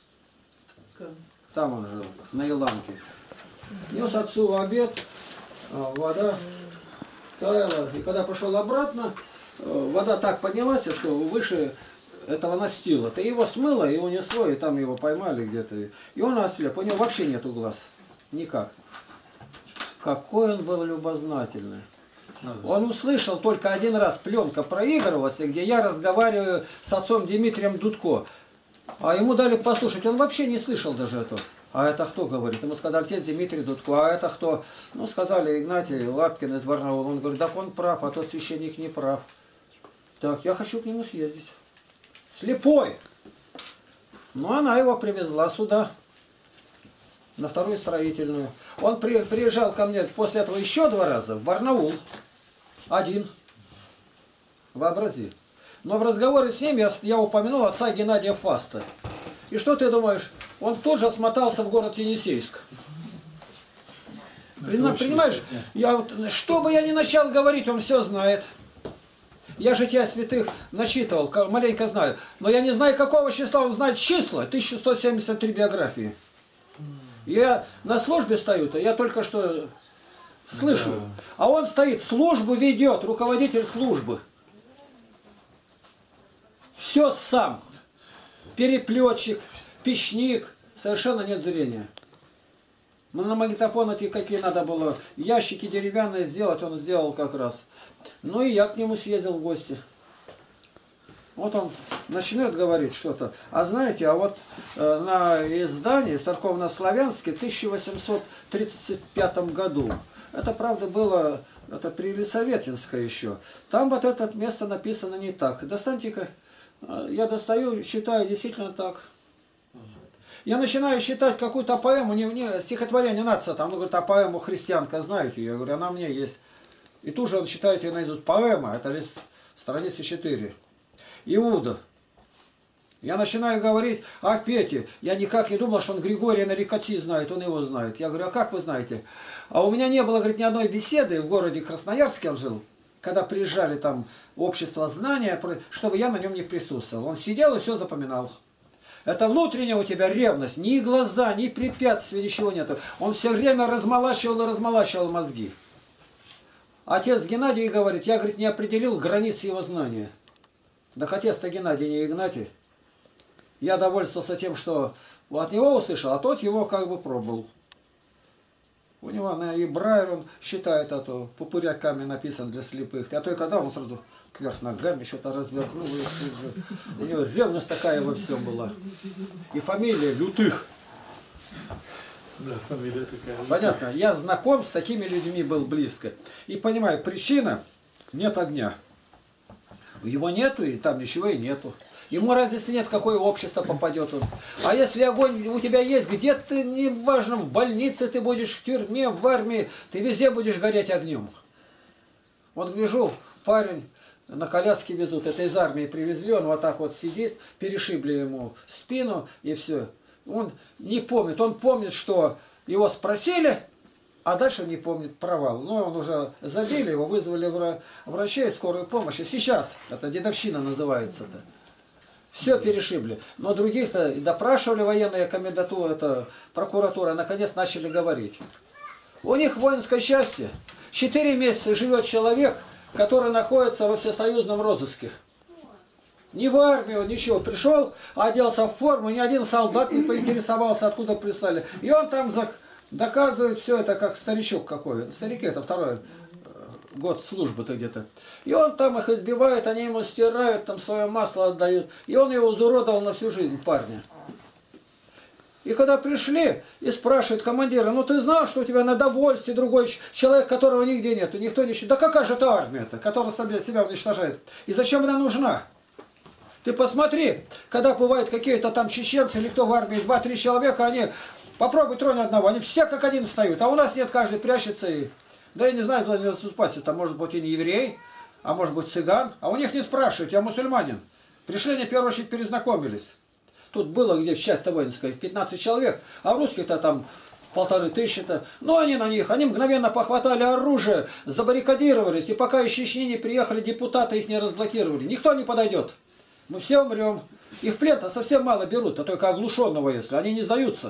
Там он жил, на Иланке. Нес отцу обед, вода таяла. И когда пошел обратно, вода так поднялась, что выше этого настила. То его смыло и унесло, и там его поймали где-то. И он ослеп, у него вообще нету глаз. Никак. Какой он был любознательный. Он услышал только один раз, пленка проигрывалась, где я разговариваю с отцом Дмитрием Дудко. А ему дали послушать, он вообще не слышал даже этого. А это кто говорит? Ему сказали, отец Дмитрий Дудко. А это кто? Ну, сказали, Игнатий Лапкин из Барнаула. Он говорит, да он прав, а тот священник не прав. Так, я хочу к нему съездить. Слепой. Ну, она его привезла сюда, на вторую строительную. Он при, приезжал ко мне после этого еще два раза в Барнаул. Один. Вообрази. Но в разговоре с ним я, я упомянул отца Геннадия Фаста. И что ты думаешь? Он тут же смотался в город Енисейск. Понимаешь, я, вот, что бы я ни начал говорить, он все знает. Я жития святых начитывал, маленько знаю. Но я не знаю, какого числа он знает числа. тысяча сто семьдесят три биографии. Я на службе стою-то, я только что слышу. Да. А он стоит, службу ведет, руководитель службы. Все сам. Переплетчик, печник, совершенно нет зрения. На магнитофон эти какие надо было, ящики деревянные сделать, он сделал как раз. Ну и я к нему съездил в гости. Вот он начнет говорить что-то. А знаете, а вот э, на издании церковно-славянске в тысяча восемьсот тридцать пятом году, это правда было, это при Елисаветинской еще, там вот это место написано не так. Достаньте-ка, э, я достаю, считаю действительно так. Я начинаю считать какую-то поэму, не, не стихотворение нация, там, он говорит, а поэму «Христианка» знаете? Я говорю, она мне есть. И тут же он читает ее наизусть. Поэма, это лист, страница четыре. Иуда. Я начинаю говорить о Пете. Я никак не думал, что он Григория Нарикати знает, он его знает. Я говорю, а как вы знаете? А у меня не было, говорит, ни одной беседы в городе Красноярске, он жил, когда приезжали там общество знания, чтобы я на нем не присутствовал. Он сидел и все запоминал. Это внутренняя у тебя ревность, ни глаза, ни препятствий, ничего нету. Он все время размолачивал и размолачивал мозги. Отец Геннадий говорит, я, говорит, не определил границ его знания. Да отец-то Геннадий, не Игнатий. Я довольствовался тем, что от него услышал, а тот его как бы пробовал. У него на Ибрайер он считает, а то пупыряками написан для слепых. А то и когда он сразу кверх ногами что-то развернул. У него ревность такая во всем была. И фамилия Лютых. Да, фамилия такая. Понятно, я знаком с такими людьми, был близко. И понимаю, причина — нет огня. Его нету, и там ничего и нету. Ему разницы нет, в какое общество попадет он. А если огонь у тебя есть, где ты, неважно, в больнице ты будешь, в тюрьме, в армии, ты везде будешь гореть огнем. Вот гляжу, парень на коляске везут, это из армии привезли, он вот так вот сидит, перешибли ему спину и все. Он не помнит, он помнит, что его спросили, а дальше не помнит, провал. Но он уже забили его, вызвали врачей, скорую помощь. И сейчас, это дедовщина называется-то. Все перешибли. Но других-то допрашивали военные комендатуры, это прокуратура, наконец начали говорить. У них воинское счастье. Четыре месяца живет человек, который находится во всесоюзном розыске. Не в армию, ничего. Пришел, оделся в форму, ни один солдат не поинтересовался, откуда прислали. И он там доказывает все это, как старичок какой. Старики, это второй год службы-то где-то. И он там их избивает, они ему стирают, там свое масло отдают. И он его изуродовал на всю жизнь, парня. И когда пришли и спрашивают командира, ну ты знал, что у тебя на довольстве другой человек, которого нигде нету, никто не считает. Да какая же это армия-то, которая себя уничтожает? И зачем она нужна? Ты посмотри, когда бывают какие-то там чеченцы или кто в армии, два-три человека, они, попробуй тронь одного, они все как один встают, а у нас нет, каждый прячется и... Да я не знаю, кто не заступать, это может быть и не еврей, а может быть цыган, а у них не спрашивают, я мусульманин. Пришли, они в первую очередь перезнакомились. Тут было где в часть воинской пятнадцать человек, а русских-то там полторы тысячи-то. Ну они на них, они мгновенно похватали оружие, забаррикадировались, и пока из Чечни не приехали депутаты, их не разблокировали. Никто не подойдет. Мы все умрем. Их в плен-то совсем мало берут, а только оглушенного, если. Они не сдаются.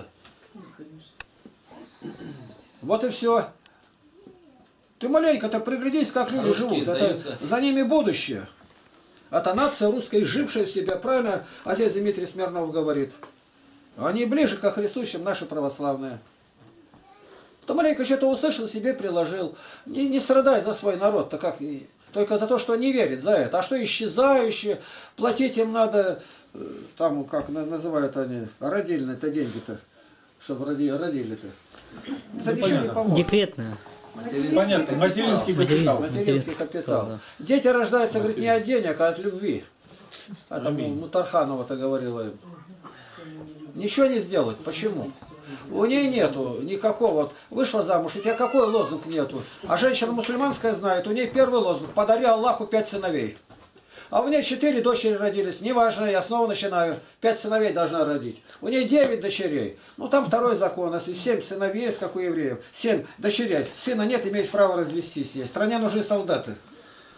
Вот и все. Ты маленько-то приглядись, как люди Русские живут. Это, за ними будущее. Это нация русская, изжившая в себя. Правильно отец Дмитрий Смирнов говорит. Они ближе ко Христу, чем наши православные. Ты маленько что-то услышал, себе приложил. Не, не страдай за свой народ-то как... Только за то, что не верит, за это. А что исчезающие, платить им надо, там, как называют они, родильные-то деньги-то, чтобы роди, родили-то. Это Ну, ничего не поможет. Декретная. Понятно, материнский капитал. Материнский капитал. Дети рождаются, говорит, не от денег, а от любви. Это Мутарханова-то говорила им. Ничего не сделать. Почему? У нее нету никакого. Вышла замуж, у тебя какой лозунг нету? А женщина мусульманская знает, у нее первый лозунг: подари Аллаху пять сыновей. А у меня четыре дочери родились. Неважно, я снова начинаю. Пять сыновей должна родить. У нее девять дочерей. Ну там второй закон. Если семь сыновей есть, как у евреев. Семь дочерей. Сына нет, имеет право развестись. В стране нужны солдаты.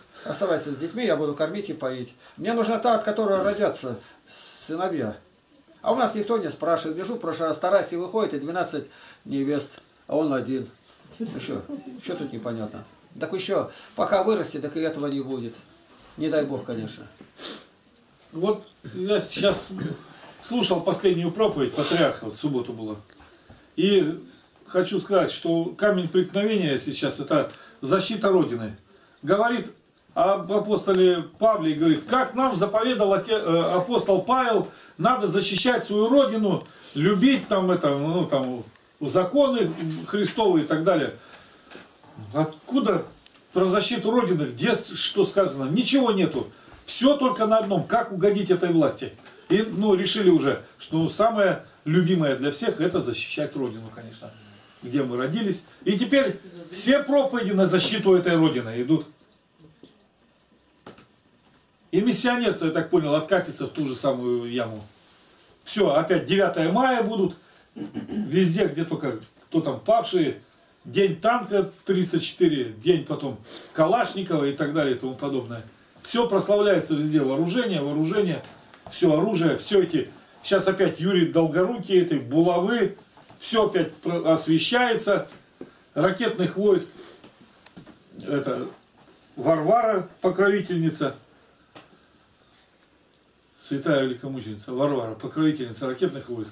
Оставайся с детьми, я буду кормить и поить. Мне нужна та, от которой родятся сыновья. А у нас никто не спрашивает. Гляжу, в прошлый раз Тараси выходит, и двенадцать невест, а он один. Еще, что тут непонятно? Так еще, пока вырастет, так и этого не будет. Не дай Бог, конечно. Вот я сейчас слушал последнюю проповедь патриарха, вот в субботу была. И хочу сказать, что камень преткновения сейчас это защита Родины. Говорит об апостоле Павле, говорит, как нам заповедал апостол Павел, надо защищать свою Родину, любить там это, ну там законы Христовы и так далее. Откуда про защиту Родины, где что сказано? Ничего нету. Все только на одном, как угодить этой власти. И ну, решили уже, что самое любимое для всех это защищать Родину, конечно, где мы родились. И теперь все проповеди на защиту этой Родины идут. И миссионерство, я так понял, откатится в ту же самую яму. Все, опять девятое мая будут, везде, где только, кто там павшие, день танка тридцать четыре, день потом Калашникова и так далее и тому подобное. Все прославляется везде, вооружение, вооружение, все оружие, все эти, сейчас опять Юрий Долгорукий, этой булавы, все опять освещается, ракетных войск, это Варвара, покровительница, святая великомученица Варвара, покровительница ракетных войск.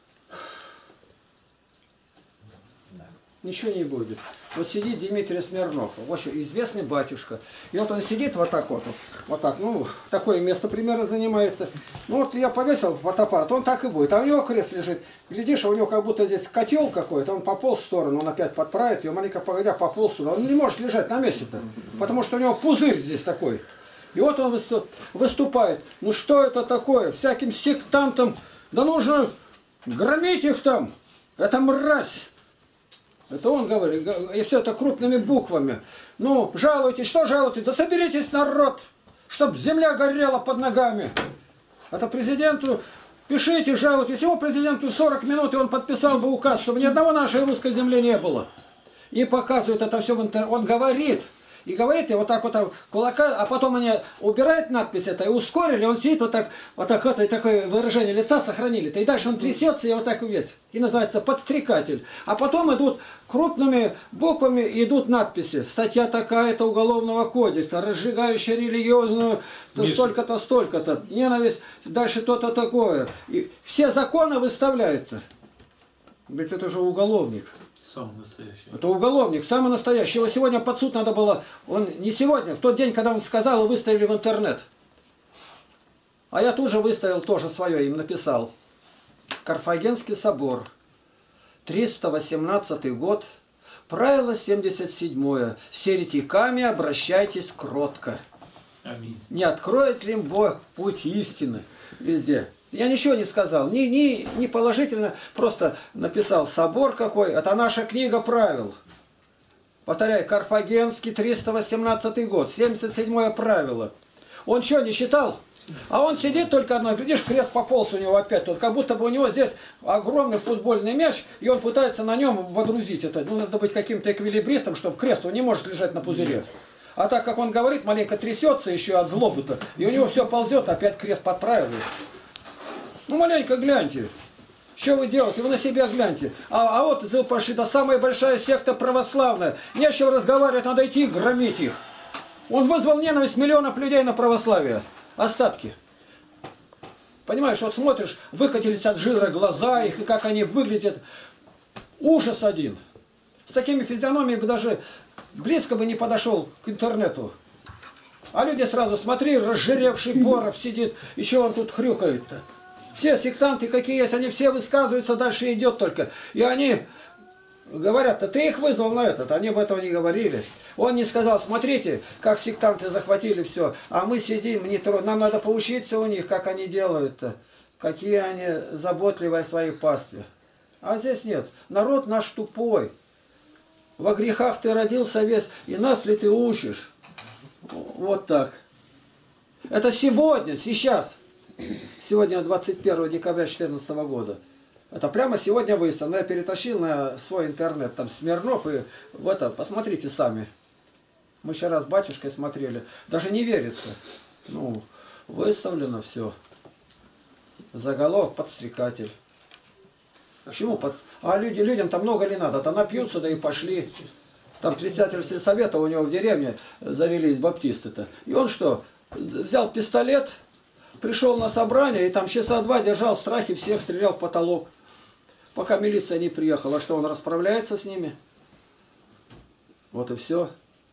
Ничего не будет. Вот сидит Дмитрий Смирнов, очень известный батюшка. И вот он сидит вот так вот, вот так, ну, такое место примерно занимает. Ну вот я повесил фотоаппарат, он так и будет. А у него крест лежит. Глядишь, а у него как будто здесь котел какой-то, он пополз в сторону, он опять подправит ее, маленько погодя пополз туда. Он не может лежать на месте-то, потому что у него пузырь здесь такой. И вот он выступает. Ну что это такое? Всяким сектантам, да нужно громить их там. Это мразь. Это он говорит, и все это крупными буквами. Ну, жалуйтесь, что жалуйтесь? Да соберитесь, народ, чтобы земля горела под ногами. Это президенту, пишите, жалуйтесь. Ему президенту сорок минут, и он подписал бы указ, чтобы ни одного нашей русской земли не было. И показывает это все в интернете. Он говорит. И говорит, и вот так вот кулака, а потом они убирают надпись это и ускорили, он сидит вот так, вот так, вот, и такое выражение лица сохранили-то, и дальше он трясется, и вот так весь. И называется подстрекатель. А потом идут крупными буквами, идут надписи. Статья такая-то Уголовного кодекса, разжигающая религиозную, столько-то, столько-то, ненависть, дальше то-то такое. И все законы выставляют-то. Ведь это же уголовник. Самый настоящий. Это уголовник, самый настоящий. Его сегодня под суд надо было, он не сегодня, в тот день, когда он сказал, и выставили в интернет. А я тут же выставил тоже свое, им написал. Карфагенский собор, триста восемнадцатый год, правило семьдесят седьмое. С еретиками обращайтесь кротко. Аминь. Не откроет ли им Бог путь истины везде? Я ничего не сказал, ни, ни, ни положительно, просто написал собор какой, это наша книга правил. Повторяю, Карфагенский, триста восемнадцатый год, семьдесят седьмое правило. Он что, не считал? А он сидит только одно, глядишь, крест пополз у него опять, тут, как будто бы у него здесь огромный футбольный мяч, и он пытается на нем водрузить это. Ну, надо быть каким-то эквилибристом, чтобы крест, он не может лежать на пузыре. А так как он говорит, маленько трясется еще от злобы-то, и у него все ползет, опять крест подправил. Ну, маленько гляньте. Что вы делаете? Вы на себя гляньте. А, а вот вы пошли, да самая большая секта православная. Нечего разговаривать, надо идти громить их. Он вызвал ненависть миллионов людей на православие. Остатки. Понимаешь, вот смотришь, выкатились от жира глаза их, и как они выглядят. Ужас один. С такими физиономиями бы даже близко бы не подошел к интернету. А люди сразу, смотри, разжиревший Боров сидит, еще он тут хрюкает-то. Все сектанты, какие есть, они все высказываются, дальше идет только. И они говорят, а ты их вызвал на этот, они об этом не говорили. Он не сказал, смотрите, как сектанты захватили все, а мы сидим, не тро... нам надо поучиться у них, как они делают-то, какие они заботливые о своей пастве. А здесь нет, народ наш тупой. Во грехах ты родился весь, и нас ли ты учишь? Вот так. Это сегодня, сейчас. Сегодня двадцать первого декабря две тысячи четырнадцатого года. Это прямо сегодня выставлено. Я перетащил на свой интернет, там Смирнов, и в это, посмотрите сами. Мы вчера с батюшкой смотрели. Даже не верится. Ну, выставлено все. Заголовок подстрекатель. Почему? Под... А люди, людям там много ли надо? Там напьются, да и пошли. Там председатель сельсовета у него в деревне завелись баптисты-то. И он что? Взял пистолет, пришел на собрание и там часа два держал в страхе всех, стрелял в потолок. Пока милиция не приехала, что он расправляется с ними? Вот и все.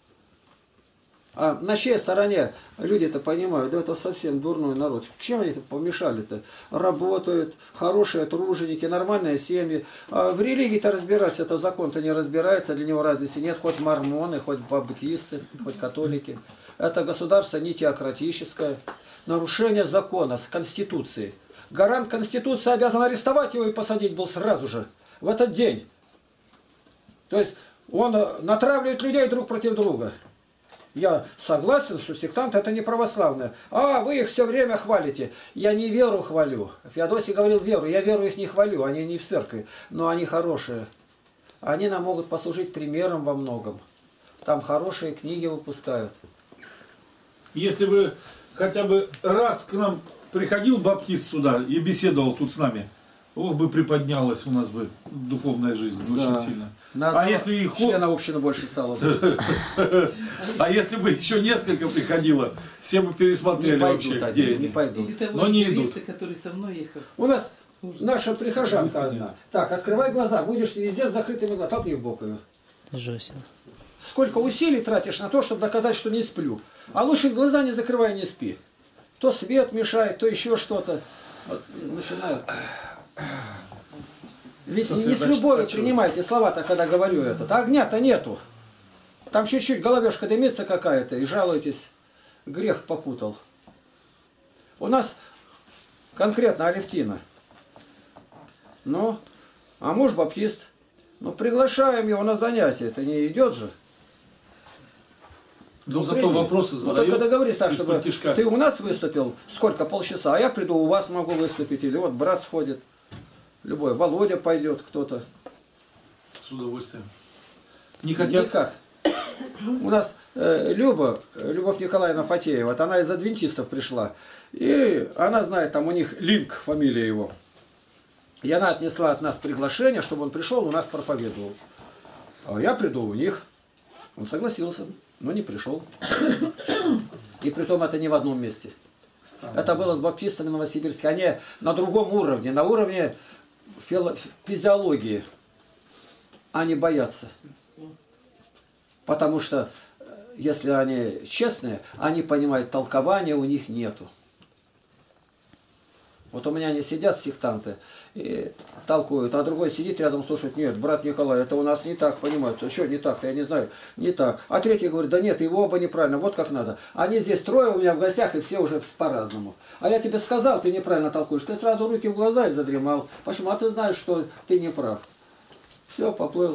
А на чьей стороне люди-то понимают, да это совсем дурной народ. К чем они-то помешали-то? Работают, хорошие труженики, нормальные семьи. А в религии-то разбираться, это закон-то не разбирается, для него разницы нет. Хоть мормоны, хоть баптисты, хоть католики. Это государство не теократическое. Нарушение закона с Конституцией. Гарант Конституции обязан арестовать его и посадить был сразу же, в этот день. То есть он натравливает людей друг против друга. Я согласен, что сектанты это не православные. А, вы их все время хвалите. Я не веру хвалю. Феодосий говорил веру. Я веру их не хвалю, они не в церкви. Но они хорошие. Они нам могут послужить примером во многом. Там хорошие книги выпускают. Если бы хотя бы раз к нам приходил баптист сюда и беседовал тут с нами, ох бы приподнялась у нас бы духовная жизнь очень Да. сильно. На а если их члена общины больше стало бы. А если бы еще несколько приходило, все бы пересмотрели Не пойдут вообще, они, где не они. пойдут. Или того Но не юриста, идут. который со мной ехал. У нас наша прихожанка одна. Так, открывай глаза, будешь везде с закрытыми глазами. Толкни в бок ее. Жесть. Сколько усилий тратишь на то, чтобы доказать, что не сплю. А лучше глаза не закрывай, не спи. То свет мешает, то еще что-то. Вот начинают. Ведь не с любовью принимайте слова-то, когда говорю это. Огня-то нету. Там чуть-чуть головешка дымится какая-то и жалуетесь. Грех попутал. У нас конкретно Алевтина. Ну, а муж баптист. Ну, приглашаем его на занятия. Это не идет же. Ну, зато Прими. вопросы Ну, задают. только договорись так, чтобы из-под тишка. ты у нас выступил, сколько, полчаса, а я приду, у вас могу выступить. Или вот брат сходит. Любой. Володя пойдет, кто-то. С удовольствием. Не хотят? Никак. У нас э, Люба, Любовь Николаевна Потеева, вот она из адвентистов пришла. И она знает, там у них Линк, фамилия его. И она отнесла от нас приглашение, чтобы он пришел, у нас проповедовал. А я приду у них. Он согласился, но не пришел. И притом это не в одном месте. Это было с баптистами в Новосибирске. Они на другом уровне, на уровне фило- физиологии. Они боятся. Потому что, если они честные, они понимают, толкования у них нету. Вот у меня они сидят, сектанты, и толкуют, а другой сидит рядом, слушает: нет, брат Николай, это у нас не так, понимают. Что не так-то, я не знаю, не так. А третий говорит: да нет, его оба неправильно, вот как надо. Они здесь трое у меня в гостях, и все уже по-разному. А я тебе сказал, ты неправильно толкуешь, ты сразу руки в глаза и задремал. Почему? А ты знаешь, что ты не прав. Все, поплыл.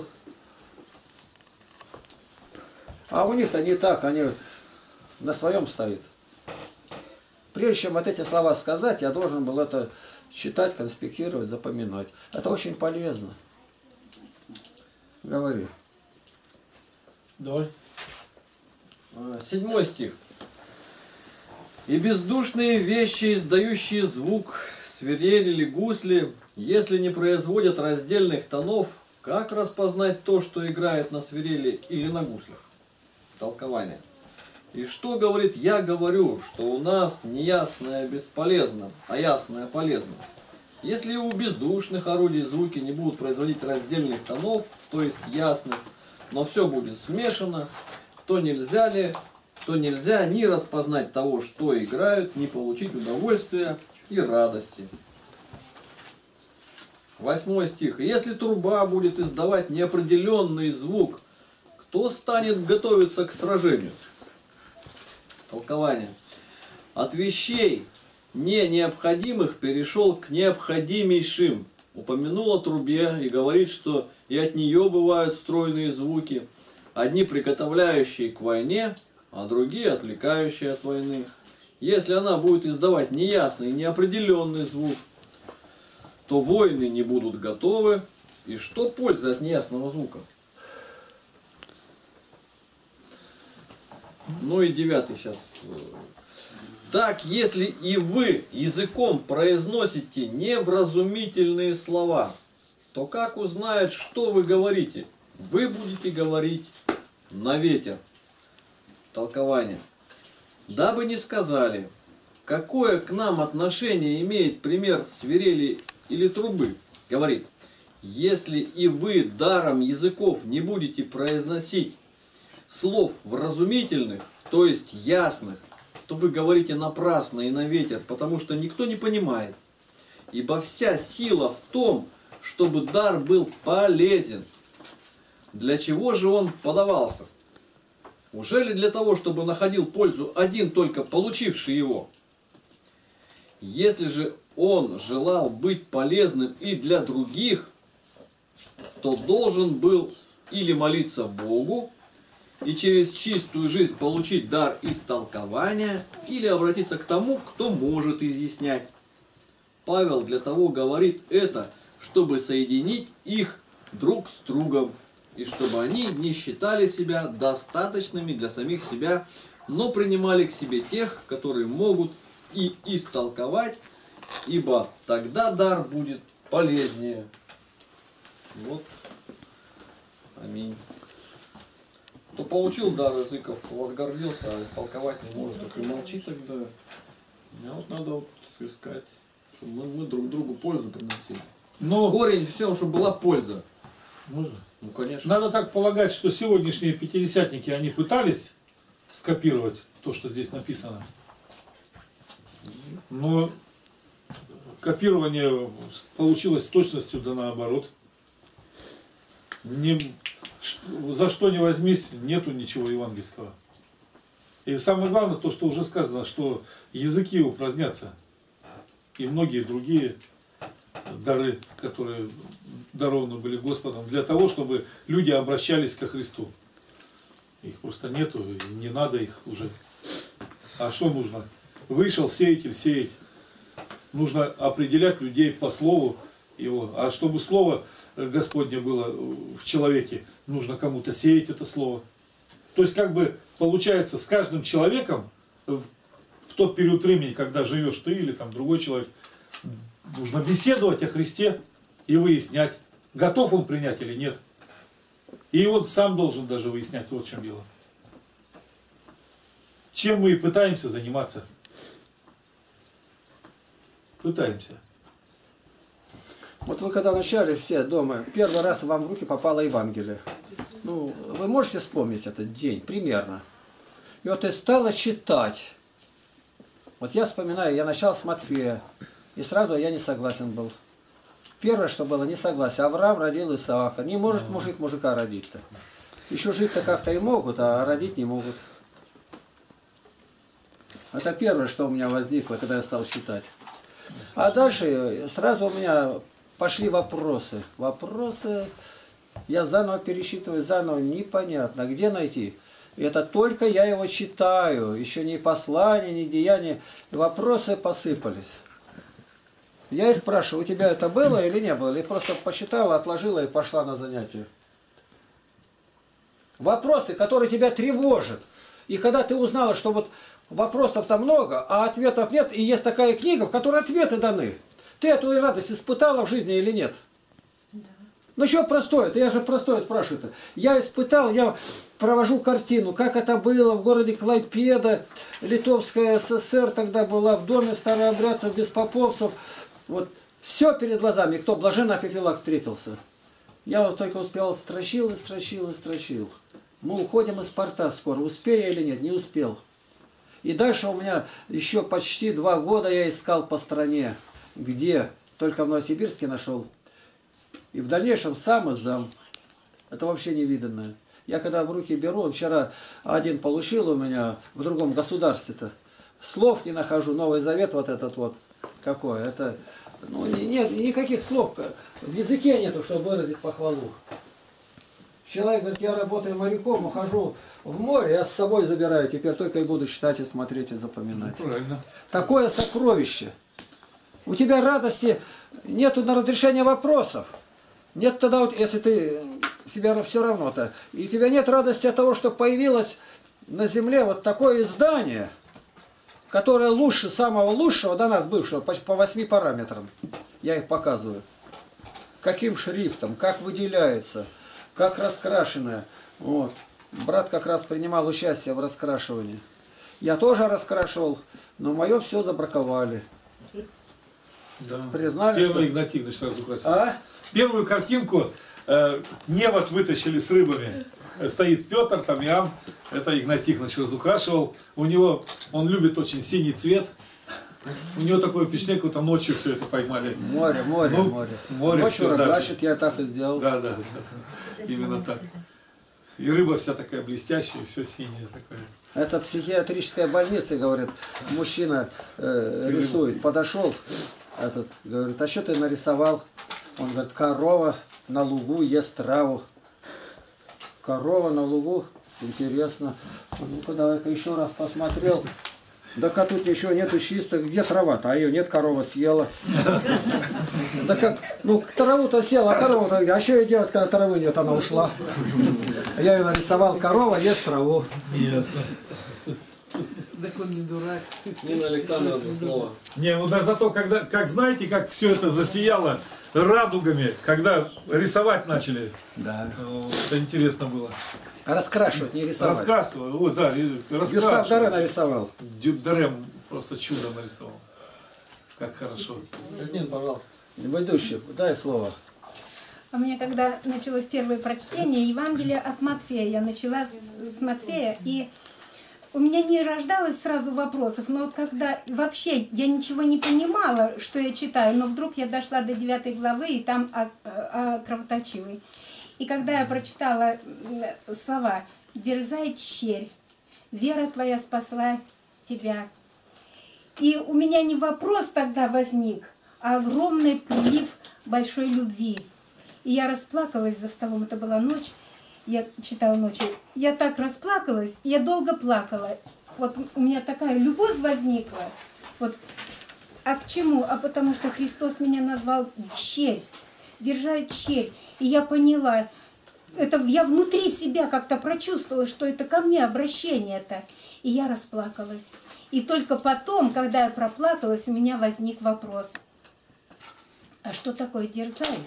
А у них-то не так, они на своем стоят. Прежде чем вот эти слова сказать, я должен был это читать, конспектировать, запоминать. Это очень полезно. Говори. Давай. Седьмой стих. «И бездушные вещи, издающие звук, свирели или гусли, если не производят раздельных тонов, как распознать то, что играет на свирели или на гуслях?» Толкование. «И что говорит, я говорю, что у нас неясное бесполезно, а ясное полезно. Если у бездушных орудий звуки не будут производить раздельных тонов, то есть ясных, но все будет смешано, то нельзя ли, то нельзя ни распознать того, что играют, ни получить удовольствия и радости». Восьмой стих. «Если труба будет издавать неопределенный звук, кто станет готовиться к сражению?» Толкование. «От вещей не необходимых перешел к необходимейшим. Упомянул о трубе и говорит, что и от нее бывают стройные звуки, одни приготовляющие к войне, а другие отвлекающие от войны. Если она будет издавать неясный, неопределенный звук, то войны не будут готовы. И что польза от неясного звука?» Ну и девятый сейчас. Так, если и вы языком произносите невразумительные слова, то как узнают, что вы говорите? Вы будете говорить на ветер. Толкование. Дабы не сказали, какое к нам отношение имеет пример свирели или трубы, говорит, если и вы даром языков не будете произносить слов вразумительных, то есть ясных, то вы говорите напрасно и на ветер, потому что никто не понимает. Ибо вся сила в том, чтобы дар был полезен. Для чего же он подавался? Уже ли для того, чтобы находил пользу один только получивший его? Если же он желал быть полезным и для других, то должен был или молиться Богу, и через чистую жизнь получить дар истолкования, или обратиться к тому, кто может изъяснять. Павел для того говорит это, чтобы соединить их друг с другом, и чтобы они не считали себя достаточными для самих себя, но принимали к себе тех, которые могут и истолковать, ибо тогда дар будет полезнее. Вот. Аминь. Кто получил дар языков, возгордился, а истолковать не может, так и молчи тогда. Мне вот надо вот искать, чтобы мы, мы друг другу пользу приносили. Но корень всем, чтобы была польза. Можно? Ну, конечно. Надо так полагать, что сегодняшние пятидесятники, они пытались скопировать то, что здесь написано. Но копирование получилось с точностью да наоборот. Не, за что не возьмись, нету ничего евангельского. И самое главное, то, что уже сказано, что языки упразднятся. И многие другие дары, которые дарованы были Господом, для того, чтобы люди обращались ко Христу. Их просто нету, и не надо их уже. А что нужно? Вышел сеятель сеять. Нужно определять людей по слову его. А чтобы слово Господне было в человеке, нужно кому-то сеять это слово. То есть, как бы, получается, с каждым человеком в тот период времени, когда живешь ты или там другой человек, нужно беседовать о Христе и выяснять, готов он принять или нет. И он сам должен даже выяснять, вот в чем дело. Чем мы и пытаемся заниматься. Пытаемся. Вот вы когда вначале все дома, первый раз вам в руки попало Евангелие. Ну, вы можете вспомнить этот день примерно? И вот ты стала читать. Вот я вспоминаю, я начал с Матфея. И сразу я не согласен был. Первое, что было, не согласен. Авраам родил Исаака. Не может мужик мужика родить-то. Еще жить-то как-то и могут, а родить не могут. Это первое, что у меня возникло, когда я стал читать. А дальше сразу у меня пошли вопросы. Вопросы я заново пересчитываю, заново непонятно. Где найти? И это только я его читаю. Еще ни послания, ни деяния. Вопросы посыпались. Я и спрашиваю, у тебя это было или не было? Или просто посчитала, отложила и пошла на занятие? Вопросы, которые тебя тревожат. И когда ты узнала, что вот вопросов-то много, а ответов нет, и есть такая книга, в которой ответы даны. Ты эту радость испытала в жизни или нет? Да. Ну что простое? Я же простое спрашиваю-то. Я испытал, я провожу картину, как это было в городе Клайпеда, Литовская ССР тогда была, в доме старообрядцев, беспоповцев. Вот все перед глазами, кто блажен Афифилак встретился. Я вот только успевал, строчил и строчил и строчил. Мы уходим из порта скоро, успею я или нет? Не успел. И дальше у меня еще почти два года я искал по стране, где только в Новосибирске нашел. И в дальнейшем сам и зам. Это вообще невиданное. Я когда в руки беру, он вчера один получил у меня в другом государстве-то. Слов не нахожу, Новый Завет вот этот вот. Какой? Это, ну, нет никаких слов. В языке нету, чтобы выразить похвалу. Человек говорит, я работаю моряком, ухожу в море, я с собой забираю, теперь только и буду читать и смотреть и запоминать. Правильно. Такое сокровище. У тебя радости нету на разрешение вопросов. Нет тогда, вот, если ты, тебе все равно-то, и у тебя нет радости от того, что появилось на земле вот такое издание. которые лучше, самого лучшего до нас бывшего, по, по восьми параметрам. Я их показываю. Каким шрифтом, как выделяется, как раскрашенное. Вот. Брат как раз принимал участие в раскрашивании. Я тоже раскрашивал, но мое все забраковали. Да. Признали, Первый что... Игнатий сразу красиво. А? Первую картинку э, невод вытащили с рыбами. Стоит Петр, там Иоанн. Это Игнатий Тихонович разукрашивал. У него, он любит очень синий цвет. У него такое впечатление, как-то ночью все это поймали. Море, море, Ну, море. море Ночью всё, да. рогачик я так и сделал. Да, да, да. Именно так. И рыба вся такая блестящая, все синее такое. Это психиатрическая больница, говорит, мужчина э, рисует. Подошел, этот, говорит, а что ты нарисовал? Он говорит, корова на лугу ест траву. Корова на лугу, интересно. Ну-ка, давай-ка еще раз посмотрел. Да как тут ничего нету чисто, где трава-то? А ее нет, корова съела. Да как, ну траву-то съела, а корова-то где? А что ей делать, когда травы нет, она ушла? Я ее нарисовал, корова ест траву. Ясно. Так он не дурак. Нина Александровна, слово. Не, ну да зато, когда, как знаете, как все это засияло радугами, когда рисовать начали. Да. Ну, это интересно было. Раскрашивать, не рисовать. Раскрасывал, о, да, и Гюстав Доре раскрашивал. нарисовал. Дюрем просто чудо нарисовал. Как хорошо. Нин, пожалуйста. Ведущий, дай слово. У меня когда началось первое прочтение Евангелия от Матфея, я начала с, с Матфея, и у меня не рождалось сразу вопросов, но вот когда вообще я ничего не понимала, что я читаю, но вдруг я дошла до девятой главы, и там о, о кровоточивой. И когда я прочитала слова «Дерзай, черь, вера твоя спасла тебя». И у меня не вопрос тогда возник, а огромный прилив большой любви. И я расплакалась за столом, это была ночь, я читала ночью. Я так расплакалась, я долго плакала. Вот у меня такая любовь возникла. Вот. А к чему? А потому что Христос меня назвал черь, держать черь. И я поняла, это я внутри себя как-то прочувствовала, что это ко мне обращение-то. И я расплакалась. И только потом, когда я проплакалась, у меня возник вопрос. А что такое дерзай?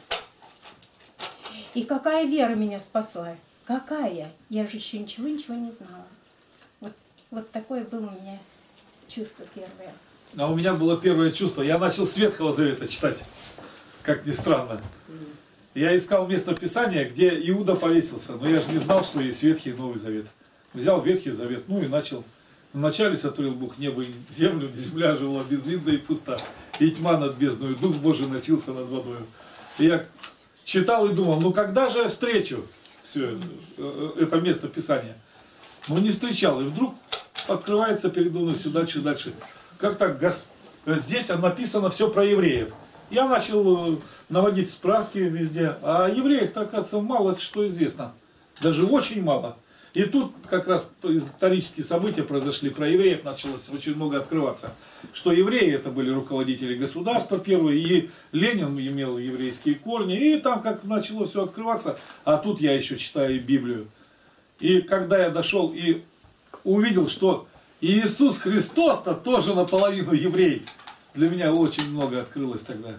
И какая вера меня спасла? Какая? Я же еще ничего-ничего не знала. Вот, вот такое было у меня чувство первое. А у меня было первое чувство. Я начал с Ветхого Завета читать. Как ни странно. Я искал место Писания, где Иуда повесился. Но я же не знал, что есть Ветхий и Новый Завет. Взял Ветхий Завет, ну и начал. Вначале сотворил Бог небо и землю, земля же была безвидна и пуста. И тьма над бездною, Дух Божий носился над водою. И я читал и думал, ну когда же я встречу все это место Писания? Ну не встречал. И вдруг открывается передо мной все дальше и дальше. Как так? Гос... Здесь написано все про евреев. Я начал наводить справки везде. А о евреях, так оказывается, мало что известно. Даже очень мало. И тут как раз исторические события произошли, про евреев началось очень много открываться. Что евреи это были руководители государства первые, и Ленин имел еврейские корни, и там как начало все открываться, а тут я еще читаю Библию. И когда я дошел и увидел, что Иисус Христос-то тоже наполовину еврей, для меня очень много открылось тогда.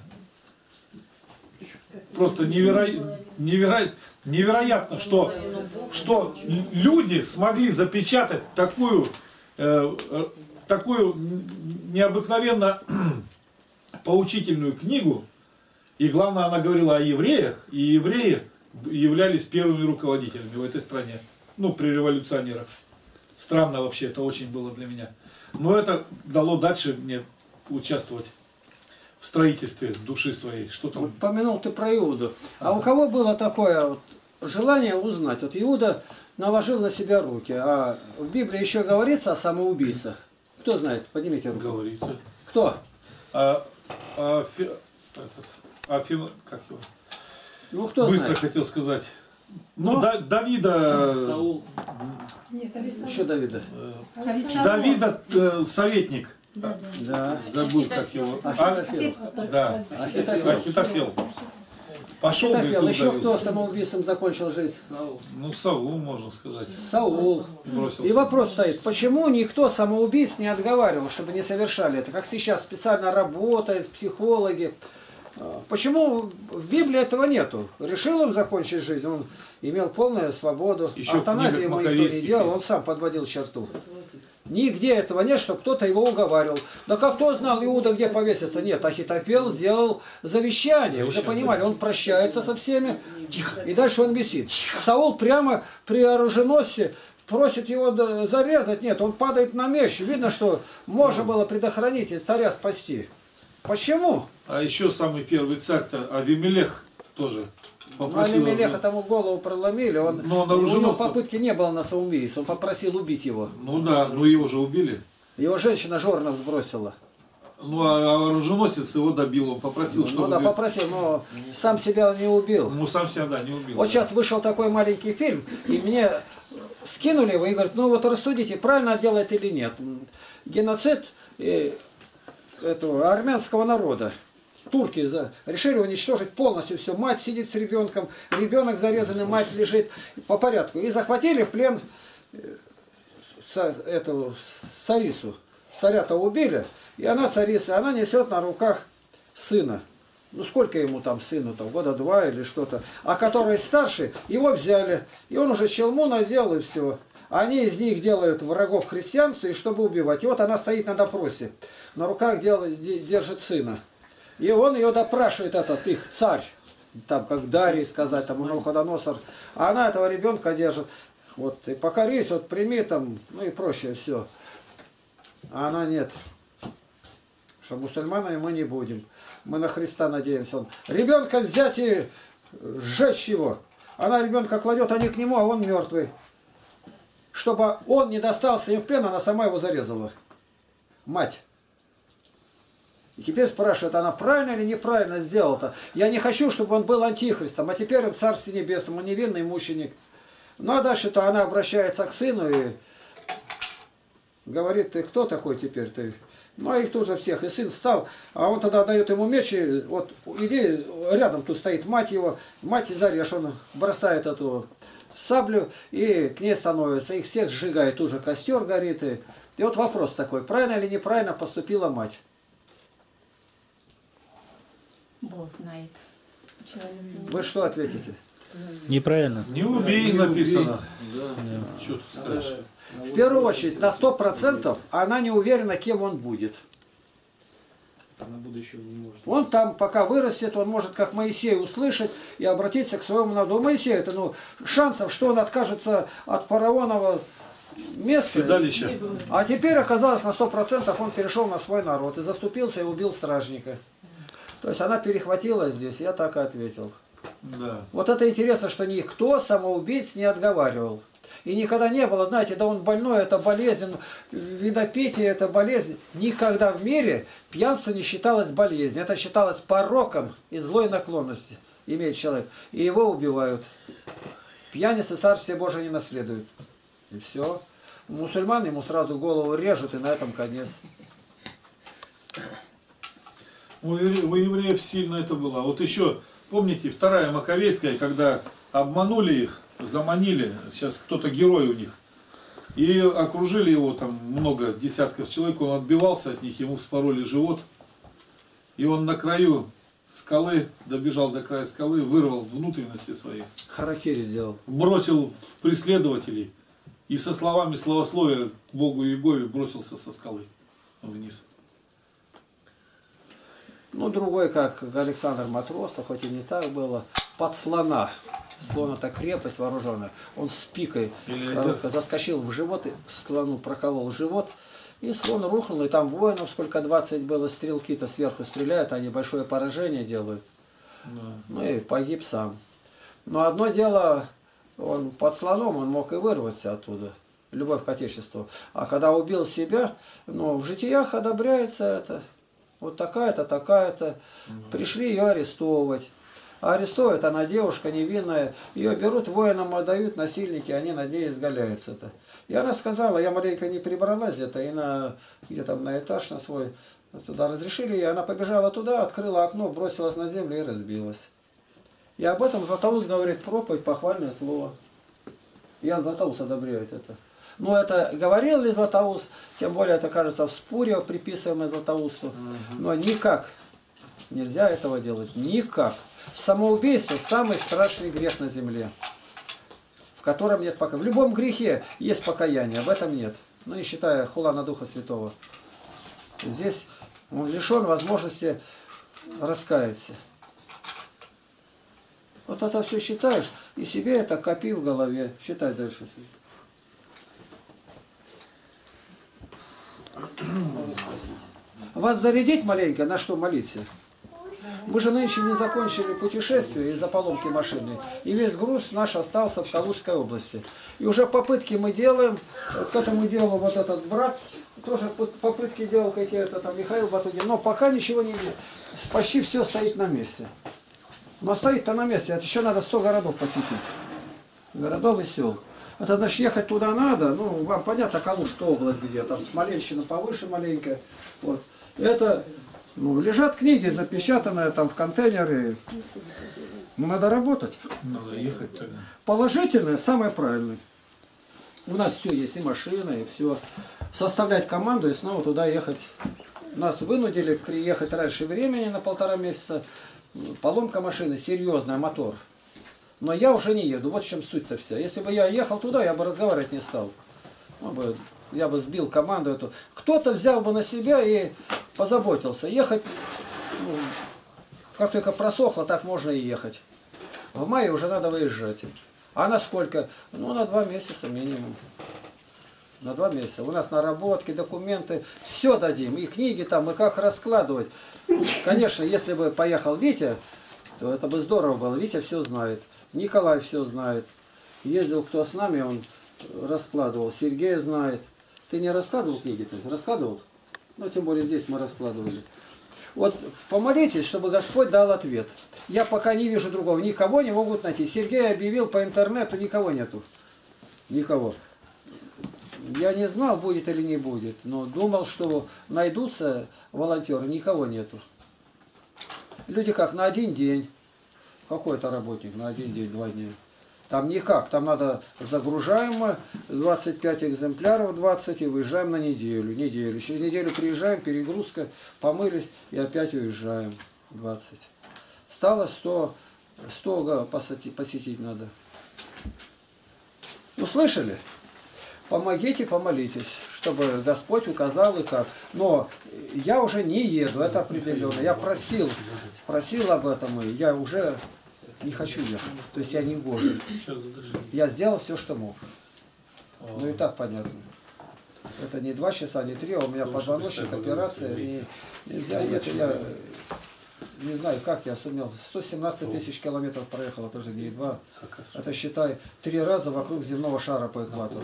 Просто неверо... Неверо... невероятно, что, что люди смогли запечатать такую, э, такую необыкновенно поучительную книгу. И главное, она говорила о евреях, и евреи являлись первыми руководителями в этой стране. Ну, при революционерах. Странно вообще, это очень было для меня. Но это дало дальше мне участвовать в строительстве души своей. Что там? Вот помянул ты про Иуду. А у кого было такое вот желание узнать? Вот Иуда наложил на себя руки. А в Библии еще говорится о самоубийцах. Кто знает? Поднимите руку. Говорится. Кто? А, а, фи, этот, а фи, как его? Ну, кто Быстро знает? хотел сказать. Ну, Ну? да, Давида... Саул. Нет, Еще Давида. э, Давида э, советник. Да, Да. Забыл, как его. А, Ахитофел. да. Ахитофел. Ахитофел. Пошел, говорит, Ахитофел. Еще кто удавился. самоубийством закончил жизнь? Ну, Саул, можно сказать. Саул. Бросился. И вопрос стоит, почему никто самоубийц не отговаривал, чтобы не совершали это? Как сейчас специально работают психологи. Почему в Библии этого нету? Решил он закончить жизнь, он имел полную свободу. Еще Автоназию ему никто не делал, он сам подводил черту. Нигде этого нет, чтобы кто-то его уговаривал. Да как кто знал Иуда, где повеситься? Нет, Ахитофел сделал завещание. Уже понимали, он прощается со всеми. И дальше он висит. Саул прямо при оруженосце просит его зарезать. Нет, он падает на меч. Видно, что можно было предохранить и царя спасти. Почему? А еще самый первый царь-то Авимелех тоже Ну, попросил. Авимелеха тому голову проломили. Он, Но он у него оруженосцев. попытки не было на самоубийство. Он попросил убить его. Ну да, ну его же убили. Его женщина Жорнов сбросила. Ну а оруженосец его добил, он попросил, Ну чтобы... да, попросил, но сам себя он не убил. Ну сам себя, да, не убил. Вот сейчас вышел такой маленький фильм, и мне скинули его и говорят, ну вот рассудите, правильно делает или нет. Геноцид э, этого армянского народа. Турки за, решили уничтожить полностью все. Мать сидит с ребенком, ребенок зарезанный, мать лежит по порядку. И захватили в плен э, ца, эту царицу. Царя-то убили, и она царица, она несет на руках сына. Ну сколько ему там сыну, там года два или что-то. А который старший, его взяли, и он уже челму надел и все. Они из них делают врагов христианства, и чтобы убивать. И вот она стоит на допросе, на руках делает, держит сына. И он ее допрашивает, этот их царь, там как Дарий сказать, там Навуходоносор. А она этого ребенка держит. Вот, и покорись, вот прими там, ну и прочее все. А она нет. Что мусульманами мы не будем. Мы на Христа надеемся. Он, ребенка взять и сжечь его. Она ребенка кладет, они к нему, а он мертвый. Чтобы он не достался им в плен, она сама его зарезала. Мать. И теперь спрашивает, она правильно или неправильно сделала-то? Я не хочу, чтобы он был антихристом, а теперь он в Царстве Небесном, он невинный мученик. Ну а дальше-то она обращается к сыну и говорит, ты кто такой теперь ты? Ну а их тут же всех. И сын встал, а он тогда дает ему меч, и вот иди, рядом тут стоит мать его, мать зарежь, он бросает эту саблю и к ней становится. Их всех сжигает, уже костер горит. И, и вот вопрос такой, правильно или неправильно поступила мать? Бог знает. Человек не- Вы что ответите? Неправильно. Не убей, написано. Да. Что ты скажешь? В первую очередь, на сто процентов она не уверена, кем он будет. Он там, пока вырастет, он может, как Моисей, услышать и обратиться к своему народу. Моисей, это ну, шансов, что он откажется от фараонова места. Седалища. А теперь оказалось, на сто процентов он перешел на свой народ и заступился и убил стражника. То есть она перехватила здесь, я так и ответил. Да. Вот это интересно, что никто самоубийц не отговаривал. И никогда не было, знаете, да он больной, это болезнь, винопитие, это болезнь. Никогда в мире пьянство не считалось болезнью. Это считалось пороком и злой наклонности, имеет человек. И его убивают. Пьяницы Царствие Божие не наследуют. И все. Мусульман ему сразу голову режут, и на этом конец. У евре- у евреев сильно это было. Вот еще, помните, вторая Маковейская, когда обманули их, заманили, сейчас кто-то герой у них, и окружили его, там много десятков человек, он отбивался от них, ему вспороли живот, и он на краю скалы, добежал до края скалы, вырвал внутренности свои, Харакири сделал. бросил в преследователей, и со словами славословия к Богу Иегове бросился со скалы вниз. Ну, другой, как Александр Матросов, хоть и не так было, под слона. Слон это крепость вооруженная. Он с пикой Или коротко заскочил в живот, и слону проколол живот. И слон рухнул, и там воинов сколько, двадцать было, стрелки-то сверху стреляют, они большое поражение делают. Да. Ну и погиб сам. Но одно дело, он под слоном, он мог и вырваться оттуда. Любовь к Отечеству. А когда убил себя, ну, в житиях одобряется это. Вот такая-то, такая-то. Пришли ее арестовывать. А арестовывает она девушка невинная. Ее берут, воинам отдают, насильники, они над ней изгаляются. -то. И она сказала, я маленько не прибралась где-то, и на, где-то на этаж на свой, туда разрешили, и она побежала туда, открыла окно, бросилась на землю и разбилась. И об этом Златоуст говорит проповедь, похвальное слово. Ян Златоуст одобряет это. Но это говорил ли Златоуст, тем более это, кажется, в споре, приписываемое Златоусту. Но никак нельзя этого делать. Никак. Самоубийство – самый страшный грех на земле, в котором нет покаяния. В любом грехе есть покаяние, об этом нет. Ну, не считая хула на Духа Святого. Здесь он лишен возможности раскаяться. Вот это все считаешь, и себе это копи в голове. Считай дальше. Вас зарядить маленько, на что молиться? Мы же нынче не закончили путешествие из-за поломки машины. И весь груз наш остался в Калужской области. И уже попытки мы делаем. К этому делу вот этот брат тоже попытки делал какие-то там, Михаил Батудин. Но пока ничего не делает. Почти все стоит на месте. Но стоит-то на месте. Это еще надо сто городов посетить. Городов и сел. Это значит, ехать туда надо. Ну, вам понятно, Калужская область где. Там Смоленщина повыше маленькая. Вот. Это... Ну, лежат книги, запечатанные там в контейнере. Ну, надо работать. Надо ехать тогда. Положительное, самое правильное. У нас все есть, и машина, и все. Составлять команду и снова туда ехать. Нас вынудили приехать раньше времени на полтора месяца. Поломка машины, серьезная, мотор. Но я уже не еду. Вот в чем суть-то вся. Если бы я ехал туда, я бы разговаривать не стал. Ну, бы, я бы сбил команду эту. Кто-то взял бы на себя и позаботился. Ехать, ну, как только просохло, так можно и ехать. В мае уже надо выезжать. А на сколько? Ну, на два месяца минимум. На два месяца. У нас наработки, документы, все дадим. И книги там, и как раскладывать. Конечно, если бы поехал Витя, то это бы здорово было. Витя все знает. Николай все знает. Ездил кто с нами, он раскладывал. Сергей знает. Ты не раскладывал книги-то? Раскладывал? Ну, тем более здесь мы раскладывали. Вот помолитесь, чтобы Господь дал ответ. Я пока не вижу другого. Никого не могут найти. Сергей объявил по интернету, никого нету. Никого. Я не знал, будет или не будет. Но думал, что найдутся волонтеры. Никого нету. Люди как на один день. Какой-то работник на один день, два дня. Там никак, там надо загружаем двадцать пять экземпляров, двадцать и выезжаем на неделю, неделю. Через неделю приезжаем, перегрузка, помылись и опять уезжаем двадцать. Стало сто, сто посетить, посетить надо. Услышали? Помогите, помолитесь, чтобы Господь указал и как. Но я уже не еду, это определенно. Я просил, просил об этом, и я уже... Не хочу ехать. То есть я не Божий. Я сделал все, что мог. Ну и так понятно. Это не два часа, не три, а у меня позвоночник, операция. Не, нельзя, нет, я не знаю, как я сумел. сто семнадцать тысяч километров проехал, это же не два. Это, считай, три раза вокруг земного шара по экватору.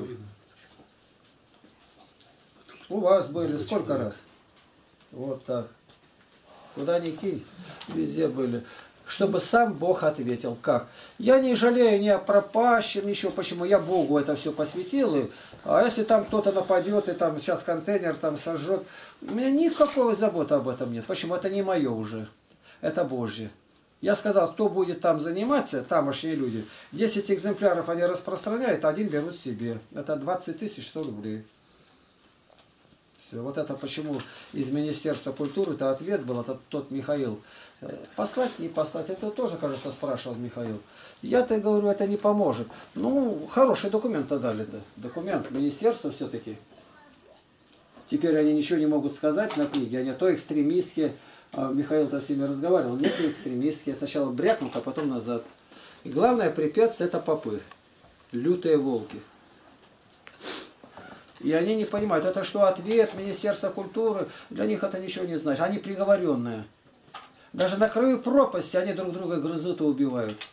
У вас были сколько раз? Вот так. Куда ни кинь, везде были. Чтобы сам Бог ответил. Как? Я не жалею ни о пропащем, ничего. Почему? Я Богу это все посвятил. И, а если там кто-то нападет, и там сейчас контейнер там сожжет, у меня никакой заботы об этом нет. Почему? Это не мое уже. Это Божье. Я сказал, кто будет там заниматься, тамошние люди, десять экземпляров они распространяют, один берут себе. Это двадцать тысяч сто рублей. Все. Вот это почему из Министерства культуры это ответ был, это тот Михаил. Послать, не послать, это тоже, кажется, спрашивал Михаил. Я-то говорю, это не поможет. Ну, хороший документ дали-то. Документ министерства все-таки. Теперь они ничего не могут сказать на книге. Они то экстремистские. А Михаил-то с ними разговаривал. Нет, не экстремистские. Сначала брякнут, а потом назад. И главное препятствие это попы. Лютые волки. И они не понимают, это что, ответ Министерства культуры? Для них это ничего не значит. Они приговоренные. Даже на краю пропасти они друг друга грызут и убивают.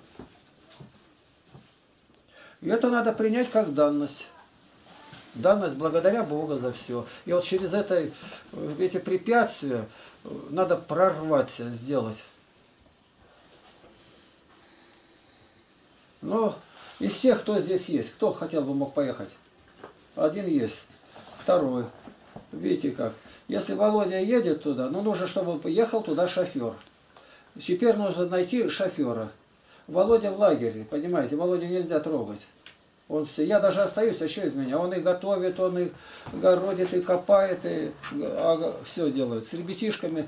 И это надо принять как данность. Данность благодаря Богу за все. И вот через это, эти препятствия надо прорваться, сделать. Но из тех, кто здесь есть, кто хотел бы мог поехать? Один есть, второй. Видите как? Если Володя едет туда, ну нужно, чтобы ехал туда шофер. Теперь нужно найти шофера. Володя в лагере, понимаете, Володю нельзя трогать. Он все, я даже остаюсь, а что из меня? Он и готовит, он и городит, и копает, и а, все делает. С ребятишками.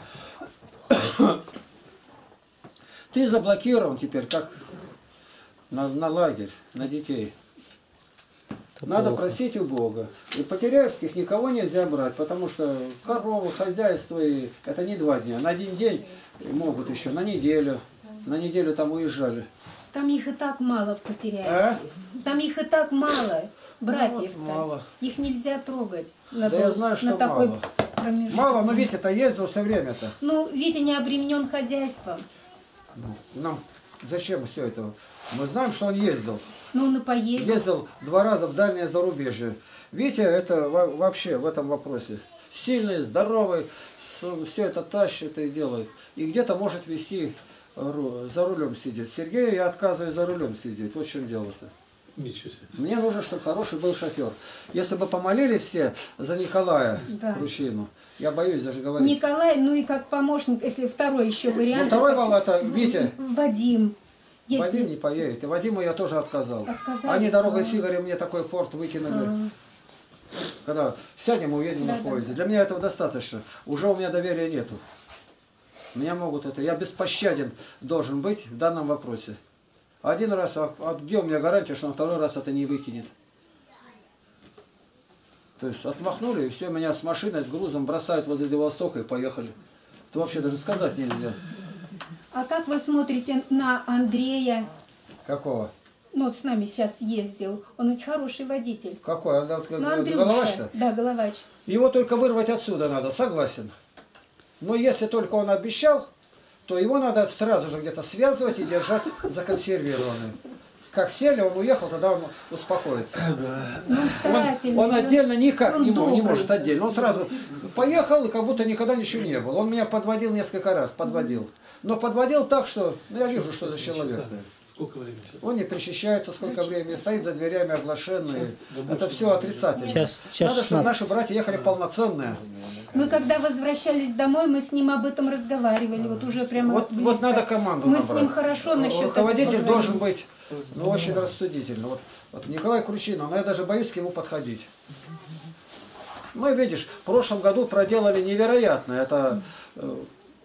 Ты заблокирован теперь, как на, на лагерь, на детей. Это надо плохо. Просить у Бога. И Потеряевских никого нельзя брать, потому что коровы, хозяйство, и это не два дня. На один день могут еще, на неделю. На неделю там уезжали. Там их и так мало в Потеряевке. А? Там их и так мало, братьев. Ну, вот мало. Их нельзя трогать. На да том, я знаю, что на такой мало. Промежуток. Мало, но Витя-то ездил все время-то. Ну, Витя не обременен хозяйством. Ну, нам зачем все это? Мы знаем, что он ездил. Ну, он и поедет. Ездил два раза в дальнее зарубежье. Витя это вообще в этом вопросе. Сильный, здоровый, все это тащит и делает. И где-то может вести, за рулем сидеть. Сергею я отказываю за рулем сидеть. Вот в чем дело-то. Ничего себе. Мне нужно, чтобы хороший был шофер. Если бы помолились все за Николая да. Кручину, я боюсь даже говорить. Николай, ну и как помощник, если второй еще вариант. Ну, второй вал это Витя. Вадим. Если... Вадим не поедет. И Вадиму я тоже отказал. Отказали? Они дорогой с Игорем мне такой форт выкинули. А-а-а. Когда сядем и уедем да, на поезде. Да. Для меня этого достаточно. Уже у меня доверия нету. Меня могут это... Я беспощаден должен быть в данном вопросе. Один раз, а, а где у меня гарантия, что на второй раз это не выкинет? То есть отмахнули, и все, меня с машиной, с грузом бросают возле Владивостока и поехали. Это вообще даже сказать нельзя. А как вы смотрите на Андрея? Какого? Ну, вот с нами сейчас ездил. Он ведь хороший водитель. Какой? Он, вот, ну, Андрюша. Головач-то? Да, Головач. Его только вырвать отсюда надо, согласен. Но если только он обещал, то его надо сразу же где-то связывать и держать законсервированным. Как сели, он уехал, тогда он успокоится. Ну, он, он отдельно никак он не, не может отдельно. Он сразу поехал, и как будто никогда ничего не было. Он меня подводил несколько раз, подводил. Но подводил так, что ну, я вижу, что за человек. Сколько времени сейчас? Он не причащается, сколько времени, стоит за дверями оглашенный. Это все отрицательно. Час, час надо, чтобы наши братья ехали полноценные. Мы когда возвращались домой, мы с ним об этом разговаривали. Вот уже прямо вот, вот надо команду Мы набрать. с ним хорошо насчет руководитель этого должен быть ну, очень рассудительный. Вот, вот Николай Кручинов, но я даже боюсь к нему подходить. Мы, видишь, в прошлом году проделали невероятное. Это э,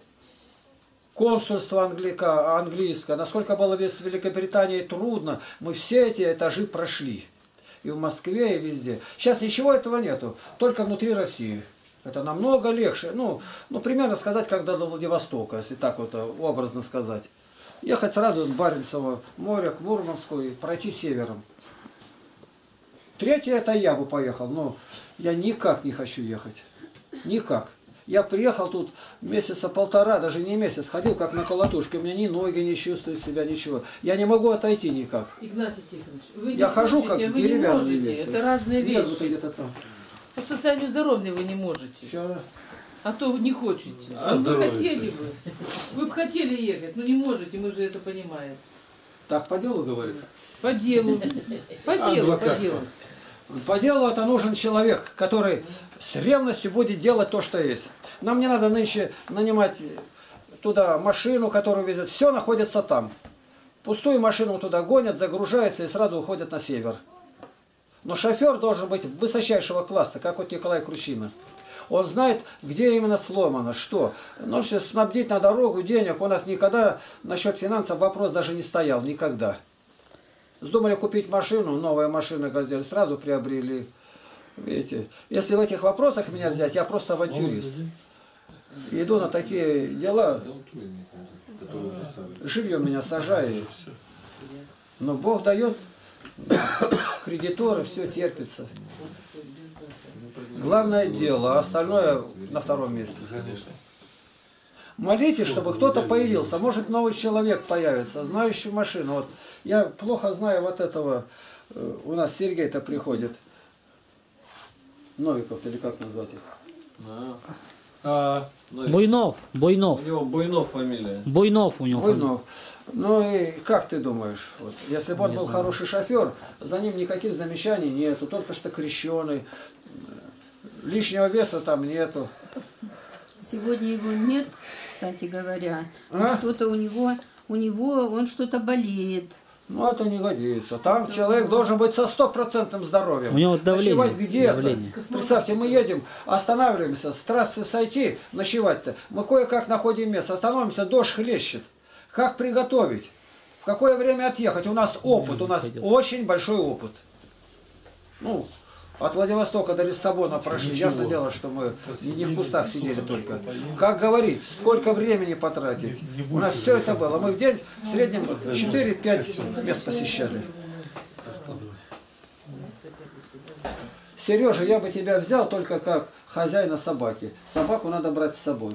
консульство англика, английское. Насколько было в Великобритании трудно, мы все эти этажи прошли. И в Москве, и везде. Сейчас ничего этого нету, только внутри России. Это намного легче. Ну, ну, примерно сказать, как до Владивостока, если так вот образно сказать. Ехать сразу от Баренцева моря к Мурманску и пройти севером. Третье, это я бы поехал, но я никак не хочу ехать. Никак. Я приехал тут месяца полтора, даже не месяц, ходил как на колотушке. У меня ни ноги не чувствуют себя, ничего. Я не могу отойти никак. Игнатий Тихонович, вы я не хожу можете, как вы деревянный не можете. весь. Это разные вещи. где-то там. По состоянию здоровья вы не можете. Все. А то не хотите. А вы здоровье хотели бы. Вы бы хотели ехать, но не можете, мы же это понимаем. Так по делу говорит? По делу. По делу, по делу. По делу это нужен человек, который с ревностью будет делать то, что есть. Нам не надо нынче нанимать туда машину, которую везет. Все находится там. Пустую машину туда гонят, загружается и сразу уходят на север. Но шофер должен быть высочайшего класса, как вот Николай Кручина. Он знает, где именно сломано, что. Ну, сейчас снабдить на дорогу денег. У нас никогда насчет финансов вопрос даже не стоял. Никогда. Вздумали купить машину, новая машина «Газель», сразу приобрели. Видите, если в этих вопросах меня взять, я просто авантюрист. Иду на такие дела, живьем меня сажает. Но Бог дает, кредиторы, все терпится. Главное дело, а остальное на втором месте. Молитесь, чтобы кто-то появился. Может, новый человек появится, знающий машину. Вот я плохо знаю вот этого. У нас Сергей-то приходит. Новиков, или как назвать их? А. А, Буйнов, Буйнов. У него Буйнов фамилия. Буйнов у него Буйнов. Ну и как ты думаешь? Вот, если бы он был хороший шофер, за ним никаких замечаний нету. Только что крещеный. Лишнего веса там нету. Сегодня его нет, кстати говоря. А? Что-то у него у него, он что-то болеет. Ну, это не годится. Там человек должен быть со стопроцентным здоровьем. У него давление. Ночевать где-то. давление. Представьте, мы едем, останавливаемся, с трассы сойти, ночевать-то. Мы кое-как находим место, остановимся, дождь хлещет. Как приготовить? В какое время отъехать? У нас опыт, у нас очень большой опыт. Ну, от Владивостока до Лиссабона прошли. Ничего. Ясно дело, что мы не в кустах сидели только. Как говорить, сколько времени потратить? Не- не У нас будете все это записывать. было. Мы в день в среднем четыре-пять мест посещали. Сережа, я бы тебя взял только как хозяина собаки. Собаку надо брать с собой.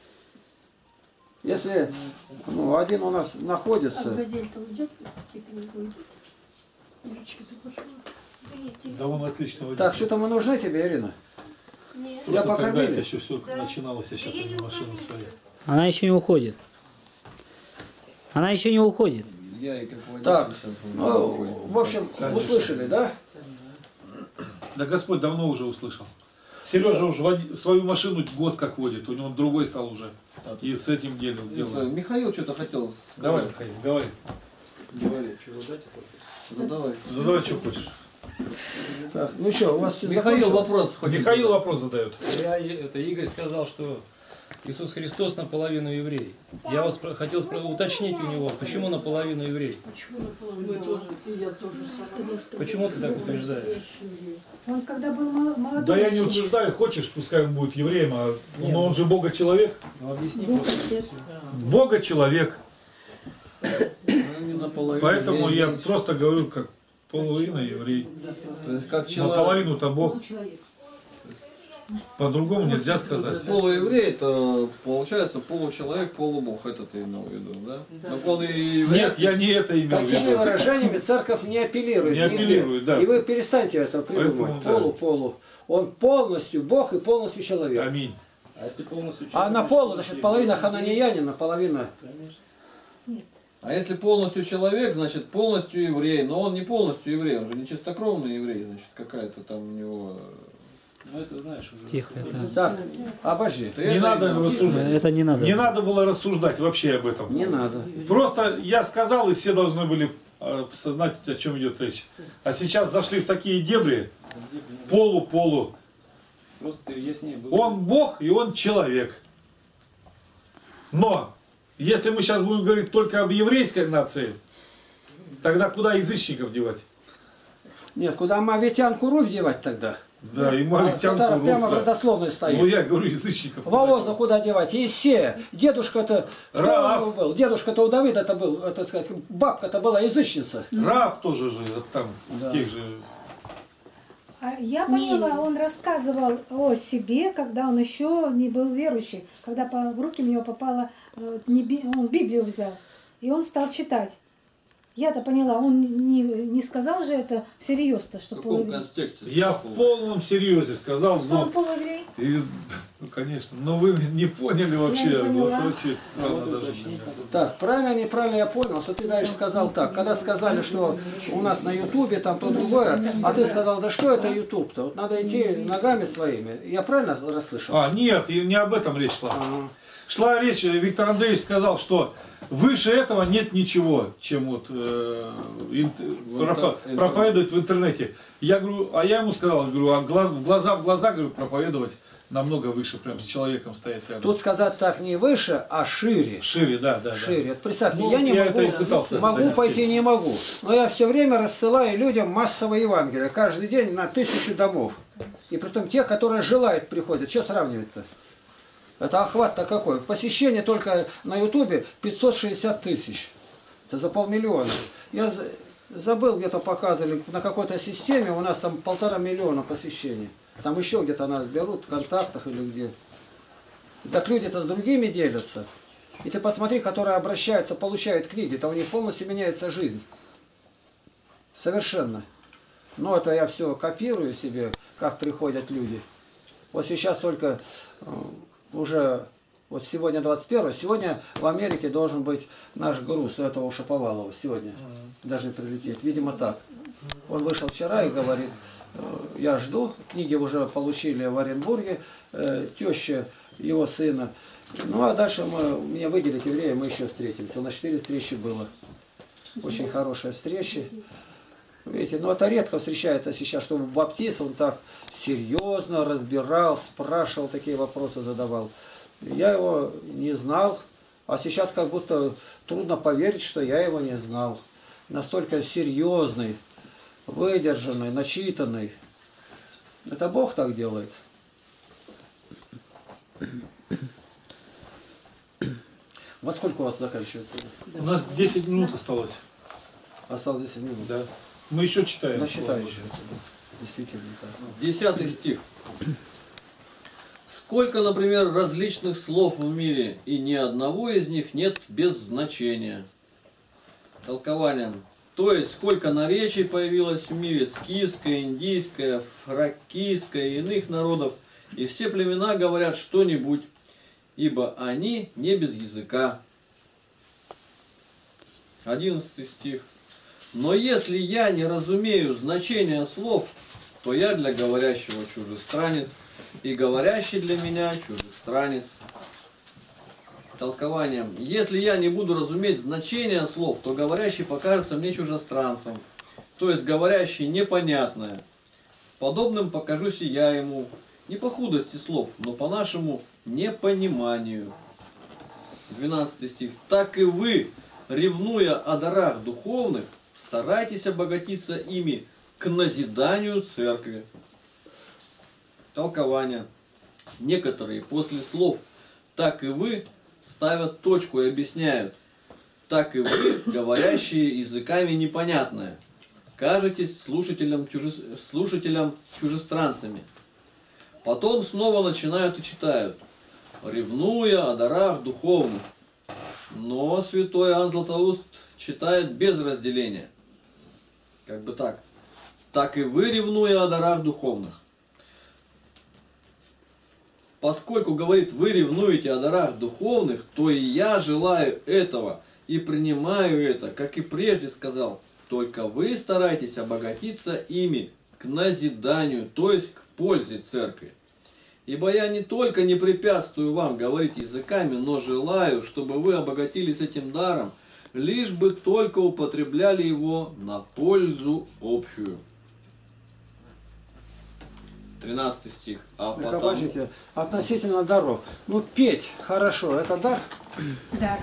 Если ну, один у нас А находится, газель-то уйдет? Степеньку уйдет? Речка-то пошла. Да он отлично водитель. так, что-то мы нужны тебе, Ирина? Нет. Я Просто когда это покормили. еще все начиналось, а сейчас они машины свои. Она еще не уходит. Она еще не уходит. Я и как водитель Так, сейчас ну, в общем, услышали, да? Да Господь давно уже услышал. Сережа уже води- свою машину год как водит, у него другой стал уже. И с этим делом Это, делает. Михаил что-то хотел Давай, сказать. Михаил, говори. Говори. Задавай. Задавай, что хочешь. Так, ну что, у вас всё Михаил закончилось? вопрос хочет Михаил задать. вопрос задает. Я, это Игорь сказал, что Иисус Христос наполовину еврей. Я вас про- хотел спро- уточнить у него, почему наполовину еврей? Мы тоже, и я тоже сама. Почему ты так утверждаешь? Он когда был мол- молодой, Да я не утверждаю, хочешь, пускай он будет евреем, а... но он же Бога-человек. Ну объясни Бог просто. Отец. Бога-человек. Ну, не наполовину Поэтому еврей, я женщина. просто говорю, как половина еврей. То есть как человек. Наполовину-то Бог. По-другому нельзя сказать. Полуеврей это получается получеловек, полубог. Это ты имел в виду, да? Но полуеврей. Нет, я не это имел в Такими виду. выражениями церковь не апеллирует. Не нигде. апеллирует, да. И вы перестаньте это придумать. Поэтому, да. Полу-полу. Он полностью Бог и полностью человек. Аминь. А если полностью А человек, на полу, значит, значит, половина хананеянина, половина... А если полностью человек, значит полностью еврей. Но он не полностью еврей, он же не чистокровный еврей, значит какая-то там у него. Ну это знаешь уже. Тихо, это, Так, обожди. Ты Не это надо имел в виду? рассуждать. это не надо. Не надо было рассуждать вообще об этом. Не надо. Просто я сказал, и все должны были э, сознать, о чем идет речь. А сейчас зашли в такие дебри, полу-полу. Просто ты яснее был. Он Бог и он человек. Но, если мы сейчас будем говорить только об еврейской нации, тогда куда язычников девать? Нет, куда мавитянку Русь девать тогда? Да, и А, мавитянку которая прямо в Русь, да. родословной Ну стоит. я говорю язычников. Вооза куда девать? Иисея. Дедушка-то кто Раав. у него был? Дедушка-то у Давида-то был, так сказать, бабка-то была язычница. Раб тоже же, там, Да. в тех же... А я поняла, он рассказывал о себе, когда он еще не был верующий, когда по, в руки у него попала, э, не би- он Библию взял, и он стал читать. Я-то поняла, он не, не сказал же это всерьез-то, что В каком половина. контексте? Я в полном серьезе сказал, Что он но... полуеврей? И, ну, конечно, но вы не поняли вообще. Я не поняла. Вот вообще странно даже. Так, правильно, неправильно я понял, что ты дальше сказал так. Когда сказали, что у нас на Ютубе там то другое, а ты сказал, да что это Ютуб-то? Вот надо идти ногами своими. Я правильно расслышал? А, нет, и не об этом речь шла. Ага. Шла речь, Виктор Андреевич сказал, что выше этого нет ничего, чем вот э, ин- пропо- интер- проповедовать в интернете. Я говорю, а я ему сказал, говорю, а гла- в глаза в глаза, говорю, проповедовать намного выше, прям с человеком стоять рядом. Тут сказать так не выше, а шире. Шире, да, да, да. Шире. Вот представьте, Ну, я не я могу, это и пытался могу донести. пойти, не могу. Но я все время рассылаю людям массовое Евангелие. Каждый день на тысячу домов. И притом тех, которые желают, приходят. Что сравнивать-то? Это охват-то какой? Посещение только на Ютубе пятьсот шестьдесят тысяч. Это за полмиллиона. Я за- забыл, где-то показывали, на какой-то системе у нас там полтора миллиона посещений. Там еще где-то нас берут, в контактах или где. Так люди-то с другими делятся. И ты посмотри, которые обращаются, получают книги, то у них полностью меняется жизнь. Совершенно. Но это я все копирую себе, как приходят люди. Вот сейчас только э, уже, вот сегодня двадцать первое, сегодня в Америке должен быть наш груз у этого Шаповалова сегодня. Даже прилететь. Видимо так. Он вышел вчера и говорит, э, я жду, книги уже получили в Оренбурге, э, теща его сына. Ну а дальше мы, меня выделили еврея, мы еще встретимся. У нас четыре встречи было. Очень хорошая встреча. Видите, ну это редко встречается сейчас, чтобы баптист, он так серьезно разбирал, спрашивал, такие вопросы задавал. Я его не знал, а сейчас как будто трудно поверить, что я его не знал. Настолько серьезный, выдержанный, начитанный. Это Бог так делает. Во сколько у вас заканчивается? У нас десять минут осталось. Осталось десять минут. Да. Мы еще читаем. Ну, читай еще. Действительно так. Десятый стих. Сколько, например, различных слов в мире, и ни одного из них нет без значения. Толкованием. То есть, сколько наречий появилось в мире, скифское, индийское, фракийское и иных народов, и все племена говорят что-нибудь, ибо они не без языка. Одиннадцатый стих. Но если я не разумею значения слов, то я для говорящего чужестранец, и говорящий для меня чужестранец. Толкованием. Если я не буду разуметь значения слов, то говорящий покажется мне чужестранцем, то есть говорящий непонятное. Подобным покажусь и я ему, не по худости слов, но по нашему непониманию. двенадцатый стих. Так и вы, ревнуя о дарах духовных, старайтесь обогатиться ими к назиданию церкви. Толкование. Некоторые после слов «так и вы» ставят точку и объясняют: «Так и вы, говорящие языками непонятное, кажетесь слушателям, чуже... слушателям чужестранцами». Потом снова начинают и читают: «ревнуя о дарах духовных». Но святой Иоанн Златоуст читает без разделения. Как бы так. Так и вы, ревнуя о дарах духовных. Поскольку, говорит, вы ревнуете о дарах духовных, то и я желаю этого и принимаю это, как и прежде сказал. Только вы старайтесь обогатиться ими к назиданию, то есть к пользе церкви. Ибо я не только не препятствую вам говорить языками, но желаю, чтобы вы обогатились этим даром, лишь бы только употребляли его на пользу общую. тринадцатый стих. А Вы потом... побачите, относительно даров. Ну, петь хорошо, это дар? Да.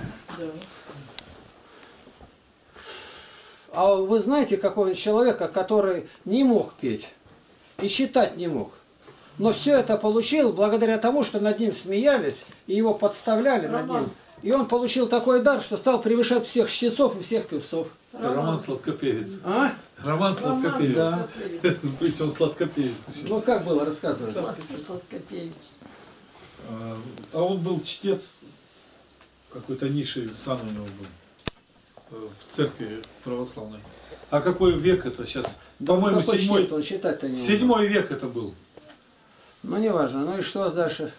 А вы знаете какого-нибудь человека, который не мог петь и читать не мог, но все это получил благодаря тому, что над ним смеялись и его подставляли над ним. И он получил такой дар, что стал превышать всех чтецов и всех певцов. Это Роман Сладкопевец. А? Роман Сладкопевец. Да. Причем Сладкопевец еще. Ну как было, рассказывай. Сладкопевец. А а он был чтец, какой-то низший сан у него был в церкви православной. А какой век это сейчас? По-моему, Какой седьмой, чтец, он читать-то не седьмой век это был. Ну не важно. Ну и что дальше?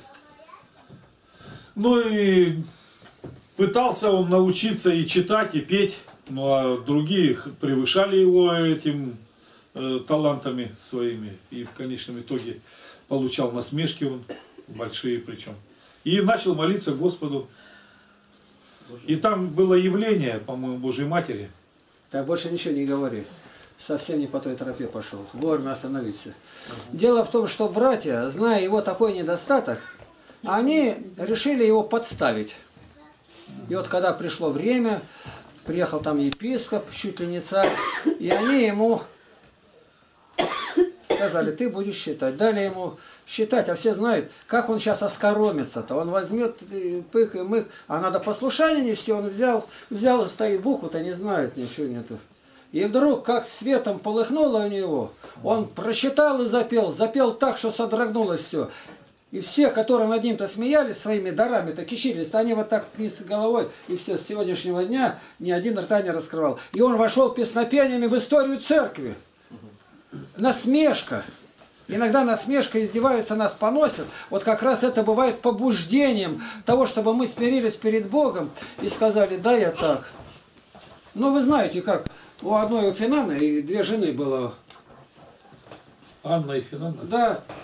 Ну и пытался он научиться и читать, и петь, ну а другие превышали его этим э, талантами своими. И в конечном итоге получал насмешки он, большие причем. И начал молиться Господу. И там было явление, по-моему, Божьей Матери. Так больше ничего не говори. Совсем не по той тропе пошел. Вовремя остановиться. Дело в том, что братья, зная его такой недостаток, они решили его подставить. И вот когда пришло время, приехал там епископ, чуть ли не царь, и они ему сказали: ты будешь считать. Дали ему считать, а все знают, как он сейчас оскоромится-то. Он возьмет и пык и мык, а надо послушание нести, он взял, взял и стоит, букву-то не знает, ничего нету. И вдруг, как светом полыхнуло у него, он прочитал и запел, запел так, что содрогнулось все. И все, которые над ним-то смеялись своими дарами-то, кичились-то, они вот так вниз головой, и все, с сегодняшнего дня ни один рта не раскрывал. И он вошел песнопениями в историю церкви. Насмешка. Иногда насмешка, издеваются, нас поносят. Вот как раз это бывает побуждением того, чтобы мы смирились перед Богом и сказали: да, я так. Ну, вы знаете, как у одной у Финаны и две жены было. Анна и Финанна. Да.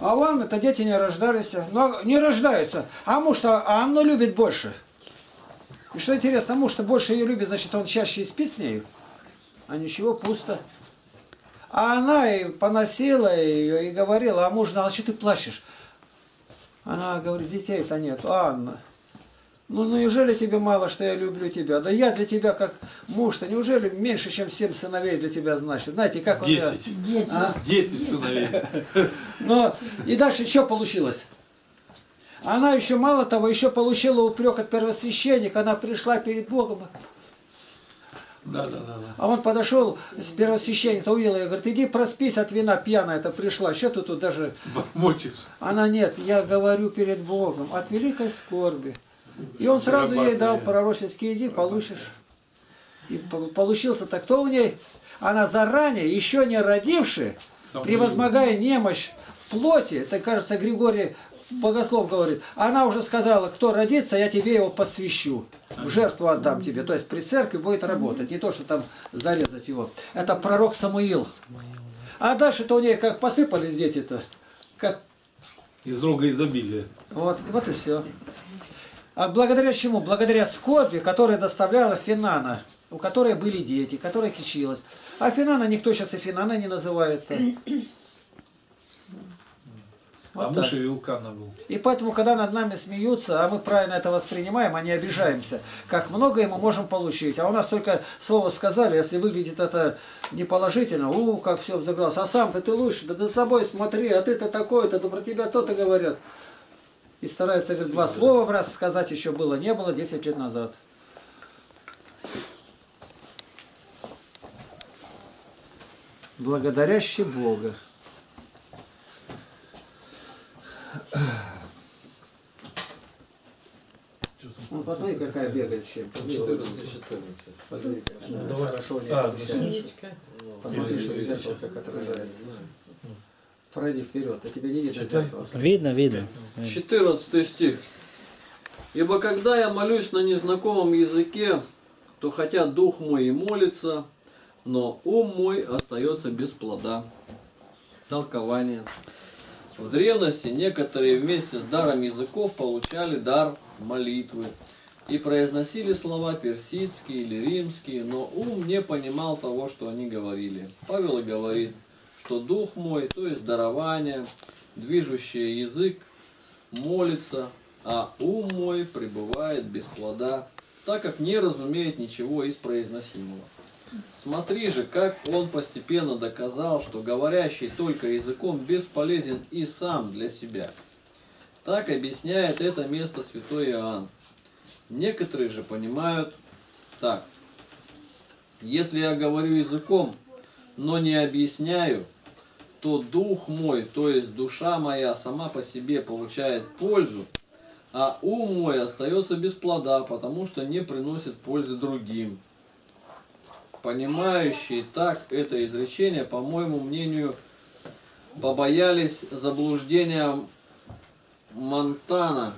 А вон это дети не рождались. Но не рождаются. А муж-то, а оно любит больше. И что интересно, муж-то больше ее любит, значит, он чаще и спит с нею. А ничего, пусто. А она и поносила ее и говорила, а муж знал, а что ты плачешь? Она говорит, детей-то нет. Анна, ну неужели тебе мало, что я люблю тебя? Да я для тебя как муж-то, неужели меньше, чем семь сыновей для тебя значит? Знаете, как он... Десять. Десять. А? Десять сыновей. Но и дальше что получилось? Она еще мало того, еще получила упрек от первосвященника, она пришла перед Богом. Да, да, да, да. А он подошел с первосвященника, увидел ее, говорит, иди проспись от вина, пьяная это пришла. Что ты тут даже... Мотивс. Она, нет, я говорю перед Богом от великой скорби. И он сразу ей дал пророческий, иди, получишь. И получился так, кто у ней? Она заранее, еще не родивши, превозмогая немощь плоти, это, кажется, Григорий Богослов говорит, она уже сказала, кто родится, я тебе его посвящу. В жертву отдам тебе. То есть при церкви будет работать. Не то, что там зарезать его. Это пророк Самуил. А дальше-то у нее как посыпались дети-то. Как... Из рога изобилия. Вот, вот и все. А благодаря чему? Благодаря скорби, которая доставляла Финана, у которой были дети, которая кичилась. А Финана никто сейчас и Финана не называет. Вот а так. муж и Вилкана был. И поэтому, когда над нами смеются, а мы правильно это воспринимаем, а не обижаемся, как многое мы можем получить. А у нас только слово сказали, если выглядит это неположительно, у, как все взыгралось, а сам-то ты лучше, да ты за собой смотри, а ты-то такой-то, да про тебя то-то говорят. И стараются, говорит, два слова в раз сказать, еще было, не было, десять лет назад. Благодарящий Бога. Ну, посмотри, какая бегает чем. четырнадцать четырнадцать. Посмотри, Ну, давай. хорошо не А, получается. Посмотри, что в зеркало как отражается. Пройди вперед, а тебе не видно зеркало. Видно, видно. четырнадцатый стих. «Ибо когда я молюсь на незнакомом языке, то хотя дух мой и молится, но ум мой остается без плода». Толкование. В древности некоторые вместе с даром языков получали дар молитвы и произносили слова персидские или римские, но ум не понимал того, что они говорили. Павел и говорит, что дух мой, то есть дарование, движущий язык, молится, а ум мой пребывает без плода, так как не разумеет ничего из произносимого. Смотри же, как он постепенно доказал, что говорящий только языком бесполезен и сам для себя. Так объясняет это место святой Иоанн. Некоторые же понимают так. Если я говорю языком, но не объясняю, то дух мой, то есть душа моя, сама по себе получает пользу, а ум мой остается без плода, потому что не приносит пользы другим. Понимающие так это изречение, по моему мнению, побоялись заблуждения Монтана,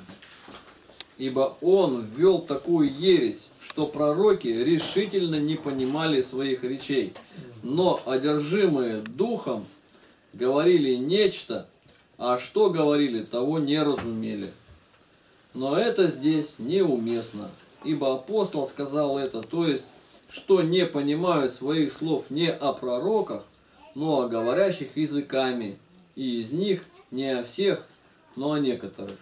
ибо он ввел такую ересь, что пророки решительно не понимали своих речей, но одержимые духом говорили нечто, а что говорили, того не разумели. Но это здесь неуместно, ибо апостол сказал это, то есть, что не понимают своих слов не о пророках, но о говорящих языками, и из них не о всех, но о некоторых.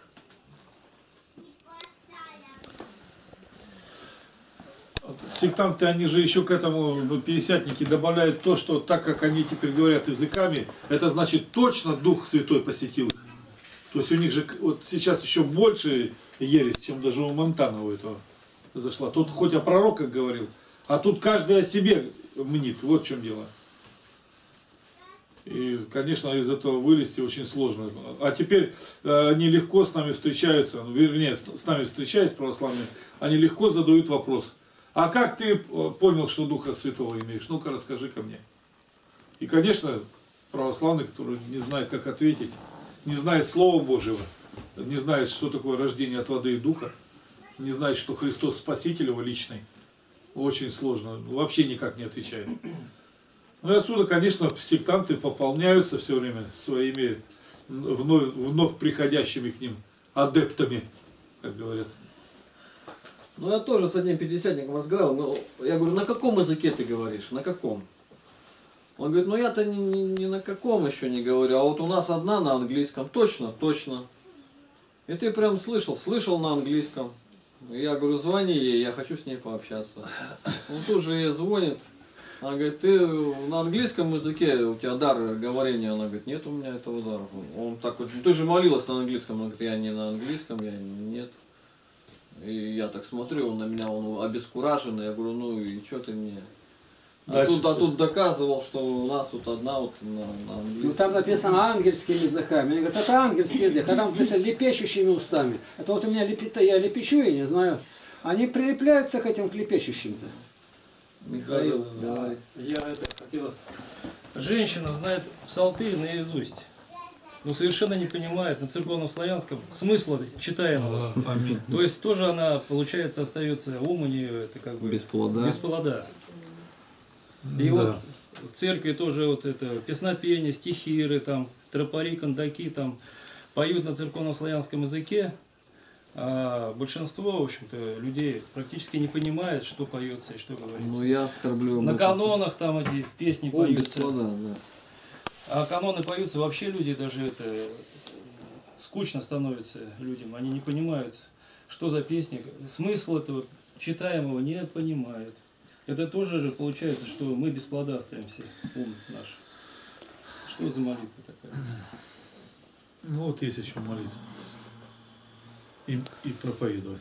Сектанты, они же еще к этому, пятидесятники, добавляют то, что так как они теперь говорят языками, это значит точно Дух Святой посетил их. То есть у них же вот сейчас еще больше ересь, чем даже у Монтана у этого зашла. Тут хоть о пророках говорил, а тут каждый о себе мнит. Вот в чем дело. И, конечно, из этого вылезти очень сложно. А теперь э, они легко с нами встречаются, вернее, с, с нами встречаясь, православные, они легко задают вопрос. А как ты понял, что Духа Святого имеешь? Ну-ка, расскажи-ка мне. И, конечно, православный, который не знает, как ответить, не знает Слова Божьего, не знает, что такое рождение от воды и духа, не знает, что Христос Спаситель его личный, очень сложно, вообще никак не отвечает. Ну и отсюда, конечно, сектанты пополняются все время своими вновь, вновь приходящими к ним адептами, как говорят. Ну, я тоже с одним пятидесятником разговаривал. Но я говорю, на каком языке ты говоришь? На каком? Он говорит, ну я-то ни, ни, ни на каком еще не говорю, а вот у нас одна на английском. Точно, точно. И ты прям слышал, слышал на английском. Я говорю, звони ей, я хочу с ней пообщаться. Он тут же ей звонит. Она говорит, ты на английском языке, у тебя дар говорения? Она говорит, нет у меня этого дара. Он так вот, ты же молилась на английском. Она говорит, я не на английском, я нет. И я так смотрю, он на меня, он обескураженный. Я говорю, ну и что ты мне... А тут, а тут доказывал, что у нас вот одна вот на, на английском. Ну там написано ангельскими языками. Они говорят, это ангельский язык, а там написано лепещущими устами. Это вот у меня лепета, я лепечу, я не знаю. Они прилепляются к этим к лепещущим-то. Михаил, давай. Я это хотел... Женщина знает псалтырь наизусть, но совершенно не понимает на церковно-славянском смысла читаемого. Аминь. То есть тоже она, получается, остается, ум у нее это как бы без плода. Без плода. И да. Вот в церкви тоже вот это песнопение, стихиры, там, тропари, кондаки там поют на церковно-славянском языке, а большинство, в общем-то, людей практически не понимает, что поется и что говорится. Ну я оскорблю. На канонах там эти песни Ум поются. Без плода, да. А каноны поются, вообще люди даже это скучно становится людям, они не понимают, что за песни, смысл этого читаемого не понимают. Это тоже же получается, что мы без плода остаемся, ум наш. Что за молитва такая? Ну вот есть о чем молиться. И, и проповедовать.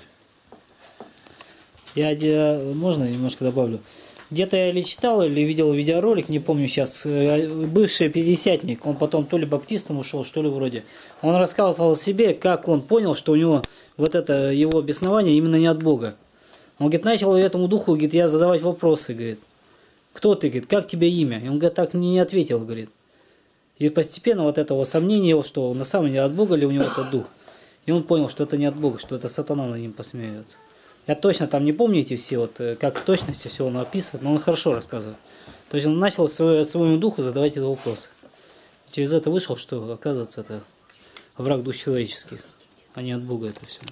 Я, я можно немножко добавлю? Где-то я или читал, или видел видеоролик, не помню сейчас, бывший пятидесятник, он потом то ли баптистом ушел, что ли вроде. Он рассказывал о себе, как он понял, что у него вот это его беснование именно не от Бога. Он, говорит, начал этому духу, говорит, я задавать вопросы, говорит. Кто ты, говорит, как тебе имя? И он, говорит, так мне не ответил, говорит. И постепенно вот этого сомнения, что на самом деле от Бога ли у него этот дух. И он понял, что это не от Бога, что это сатана над ним посмеивается. Я точно там не помню эти все, вот, как в точности все он описывает, но он хорошо рассказывает. То есть он начал свой, своему духу задавать эти вопросы. И через это вышел, что, оказывается, это враг душ человеческих, а не от Бога это все.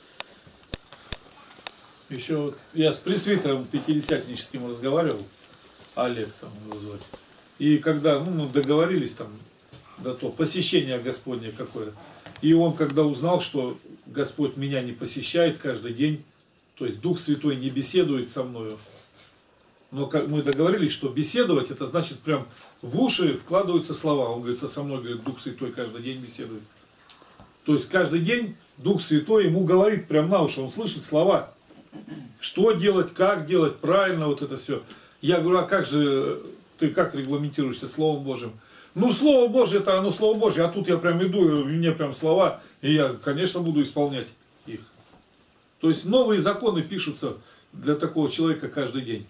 Еще я с пресвитером пятидесятническим разговаривал, Олег там его звать. И когда ну, мы договорились там до того, посещение Господне какое. И он когда узнал, что Господь меня не посещает каждый день, то есть Дух Святой не беседует со мною. Но как мы договорились, что беседовать, это значит прям в уши вкладываются слова. Он говорит, а со мной, говорит, Дух Святой каждый день беседует. То есть каждый день Дух Святой ему говорит прям на уши, он слышит слова. Что делать, как делать, правильно вот это все. Я говорю, а как же, ты как регламентируешься Словом Божьим? Ну, Слово Божье, это оно Слово Божье, а тут я прям иду, и мне прям слова, и я, конечно, буду исполнять их. То есть новые законы пишутся для такого человека каждый день.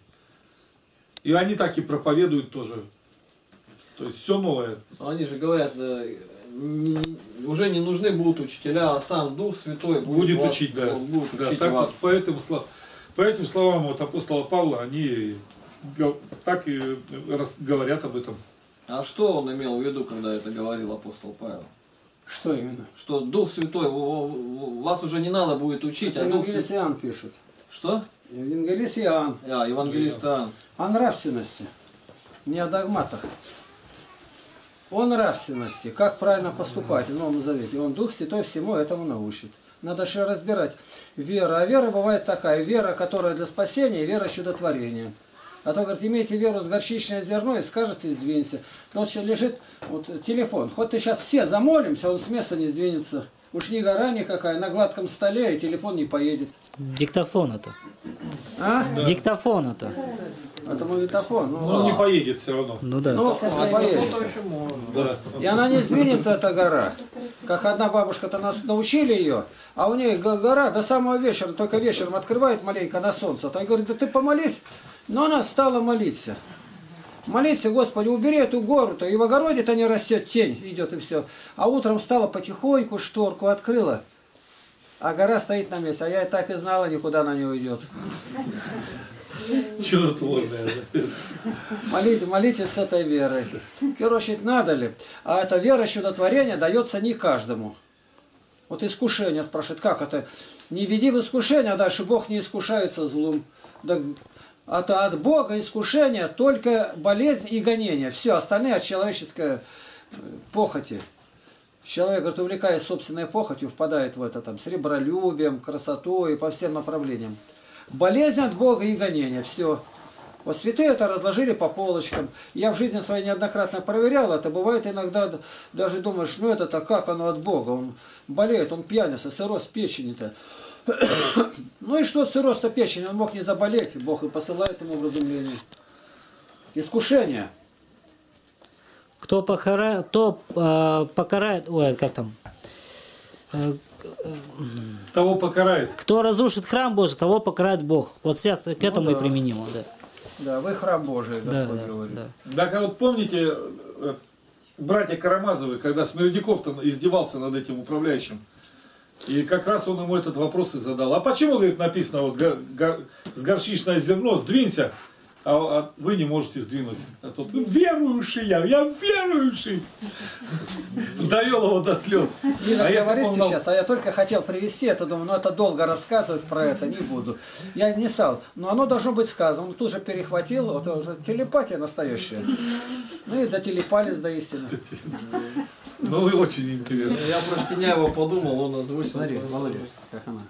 И они так и проповедуют тоже. То есть все новое. Они же говорят, не, уже не нужны будут учителя, а сам Дух Святой будет, будет вас, учить, да. Будет да учить так вас. Вот, по, этим, по этим словам вот, апостола Павла, они так и говорят об этом. А что он имел в виду, когда это говорил апостол Павел? Что именно? Что Дух Святой, вас уже не надо будет учить, это а Дух Евангелист Иоанн пишет. Что? Евангелист Иоанн. А, Евангелист Иоанн. О нравственности, не о догматах. О нравственности, как правильно поступать в Новом Завете. Он Дух Святой всему этому научит. Надо же разбирать веру. А вера бывает такая, вера, которая для спасения, и вера чудотворения. А то, говорит, имейте веру с горчичное зерно и скажете, сдвинься. Вот что лежит вот, телефон. Хоть ты сейчас все замолимся, он с места не сдвинется. Уж не гора никакая, на гладком столе, и телефон не поедет. Диктофон это. А? Да. Диктофон это. Это магнитофон. Ну, Но он не поедет все равно. Ну да. Ну, А поедет. Да. И она не сдвинется, эта гора. Как одна бабушка-то нас научили ее, а у нее гора до самого вечера, только вечером открывает маленько на солнце. То я говорю, да ты помолись. Но она стала молиться. Молиться, Господи, убери эту гору-то. И в огороде-то не растет, тень идет и все. А утром встала потихоньку, шторку открыла. А гора стоит на месте. А я и так и знала, никуда она не уйдет. Чудотворное. Молитесь, молитесь с этой верой. В первую очередь, надо ли? А эта вера чудотворения дается не каждому. Вот искушение спрашивает, как это? Не веди в искушение, а дальше Бог не искушается злом. Это от Бога искушение только болезнь и гонение. Все, остальные от человеческой похоти. Человек, говорит, увлекаясь собственной похотью, впадает в это там сребролюбием, красотой и по всем направлениям. Болезнь от Бога и гонение. Все. Вот святые это разложили по полочкам. Я в жизни своей неоднократно проверял это. Бывает иногда даже думаешь, ну это-то как оно от Бога? Он болеет, он пьяница, цирроз печени-то. Ну и что цирроз-то печени? Он мог не заболеть, Бог и посылает ему вразумление. Искушение. Кто покарает, кто э, покарает, ой, как там? Э, Того покарает. Кто разрушит храм Божий, того покарает Бог. Вот сейчас к этому Ну, да. и применимо, да. Да, вы храм Божий, Да, Господь да, говорит. да. Так а вот помните, э, братья Карамазовы, когда Смердяков-то издевался над этим управляющим, и как раз он ему этот вопрос и задал. А почему, говорит, написано, вот гор, гор, с горчичное зерно, сдвинься, а, а вы не можете сдвинуть. А тот, ну, верующий я, я верующий. Довел его до слез. Не А если говорите бы он- сейчас, а я только хотел привести это, думаю, ну это долго рассказывать про это, не буду. Я не стал, но оно должно быть сказано. Он тут же перехватил, это уже телепатия настоящая. Ну и дотелепались до истины. Ну, вы очень интересно. Я про Стеняева подумал, он озвучил. Смотри, Володя, как она.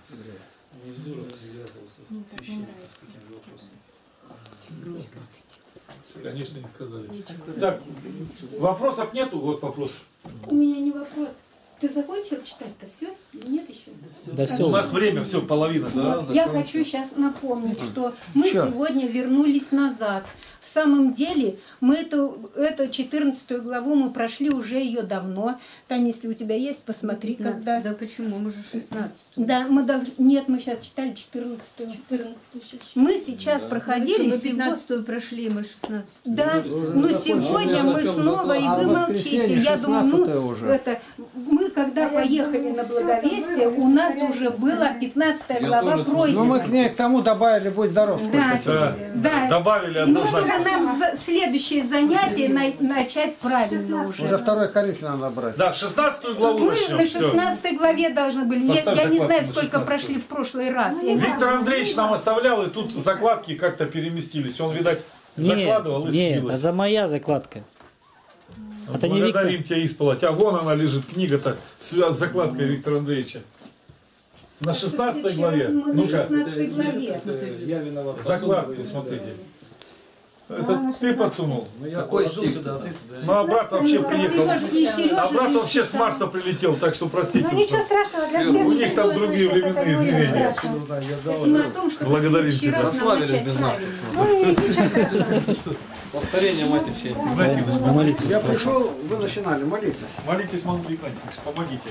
Конечно, не сказали. Так, вопросов нету? Вот вопрос. У меня не вопрос. Ты закончил читать-то все? Нет еще? Да все. У нас время, все, половина. Вот, я хочу сейчас напомнить, что мы Чё? сегодня вернулись назад. В самом деле, мы эту, эту четырнадцатую главу мы прошли уже ее давно. Таня, если у тебя есть, посмотри, когда. Да почему? Мы же шестнадцатую. Да, мы должны... Нет, мы сейчас читали четырнадцатую. четырнадцатую сейчас. Мы сейчас проходили... Мы сего- пятнадцатую прошли, мы шестнадцатую. Да, уже но закончили. сегодня А мы на чем снова, и зато? А вы в молчите. воскресенье Я думаю, ну, шестнадцатое уже. это, мы когда поехали на Благовестие, у нас уже была пятнадцатая глава Ну мы к пройдена. ней к тому добавили, будь здоров. Да, Да, да. добавили И нужно однозначно. нам за- следующее занятие на- начать правильно уже. Уже второй Коринфян надо брать. Да, шестнадцатую главу Мы начнем. на Всё. шестнадцатой главе должны были. Я, Поставь я не закладку знаю, на сколько шестнадцатую. прошли в прошлый раз. Я не Виктор Андреевич нам оставлял, и тут закладки как-то переместились. Он, видать, Нет, закладывал и нет, сбилось. это моя закладка. Это не Виктор. Благодарим тебя, исполоть. А вон она лежит, книга-то с с закладкой Виктора Андреевича. На шестнадцатой главе. Мы на Ну-ка, шестнадцатой главе. Я виноват. закладку смотрите. Это ты подсунул. Ну, я Какой положил стих? сюда, а ты туда. Ну, а брат вообще А приехал. Сережа- и Сережа А брат же вообще с читал. Марса прилетел, так что простите. Ну ничего страшного, для всех. У них там другие временные измерения. Не знаю, я дал. Это на том, что Благодарим в следующий тебя. раз нам Прославились начать без нас. правильно. Ну и ничего страшного. Повторение мать учения. Знаете, На молитве Я страшно. пришел, вы начинали, молитесь. молитесь, Мануил Игнатьевич, помогите.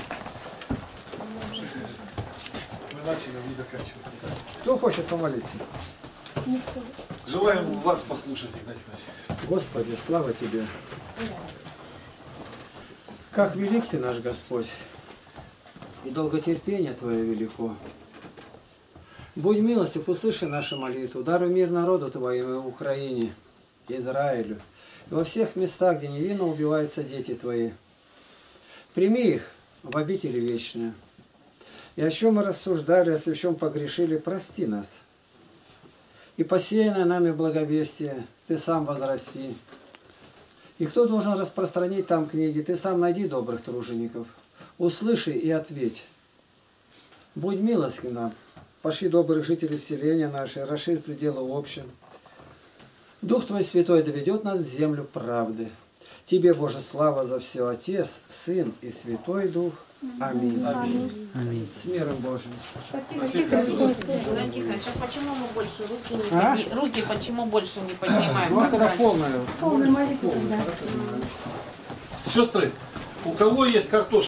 Мы начали, а вы заканчиваете. Кто хочет помолиться? Желаем вас послушать, Игнатий Игнатьевич. Господи, слава Тебе! Как велик Ты наш Господь, и долготерпение Твое велико. Будь милостив, услыши нашу молитву, даруй мир народу Твоему, Украине, Израилю, и во всех местах, где невинно убиваются дети Твои. Прими их в обители вечные. И о чем мы рассуждали, о чем погрешили, прости нас. И посеянное нами благовестие Ты сам возрасти. И кто должен распространить там книги, Ты сам найди добрых тружеников. Услыши и ответь. Будь милостив к нам, пошли добрых жителей вселения нашей, расширь пределы общин. Дух Твой Святой доведет нас в землю правды. Тебе, Боже, слава за все, Отец, Сын и Святой Дух. Аминь. Аминь. Аминь. С миром Божьим. Спасибо. Знаете, Тихонович, а почему мы больше руки не А? подни- руки почему больше не поднимаем? Ну, а как когда раньше? полная. Полная молитва, да. Сестры, у кого есть картошка?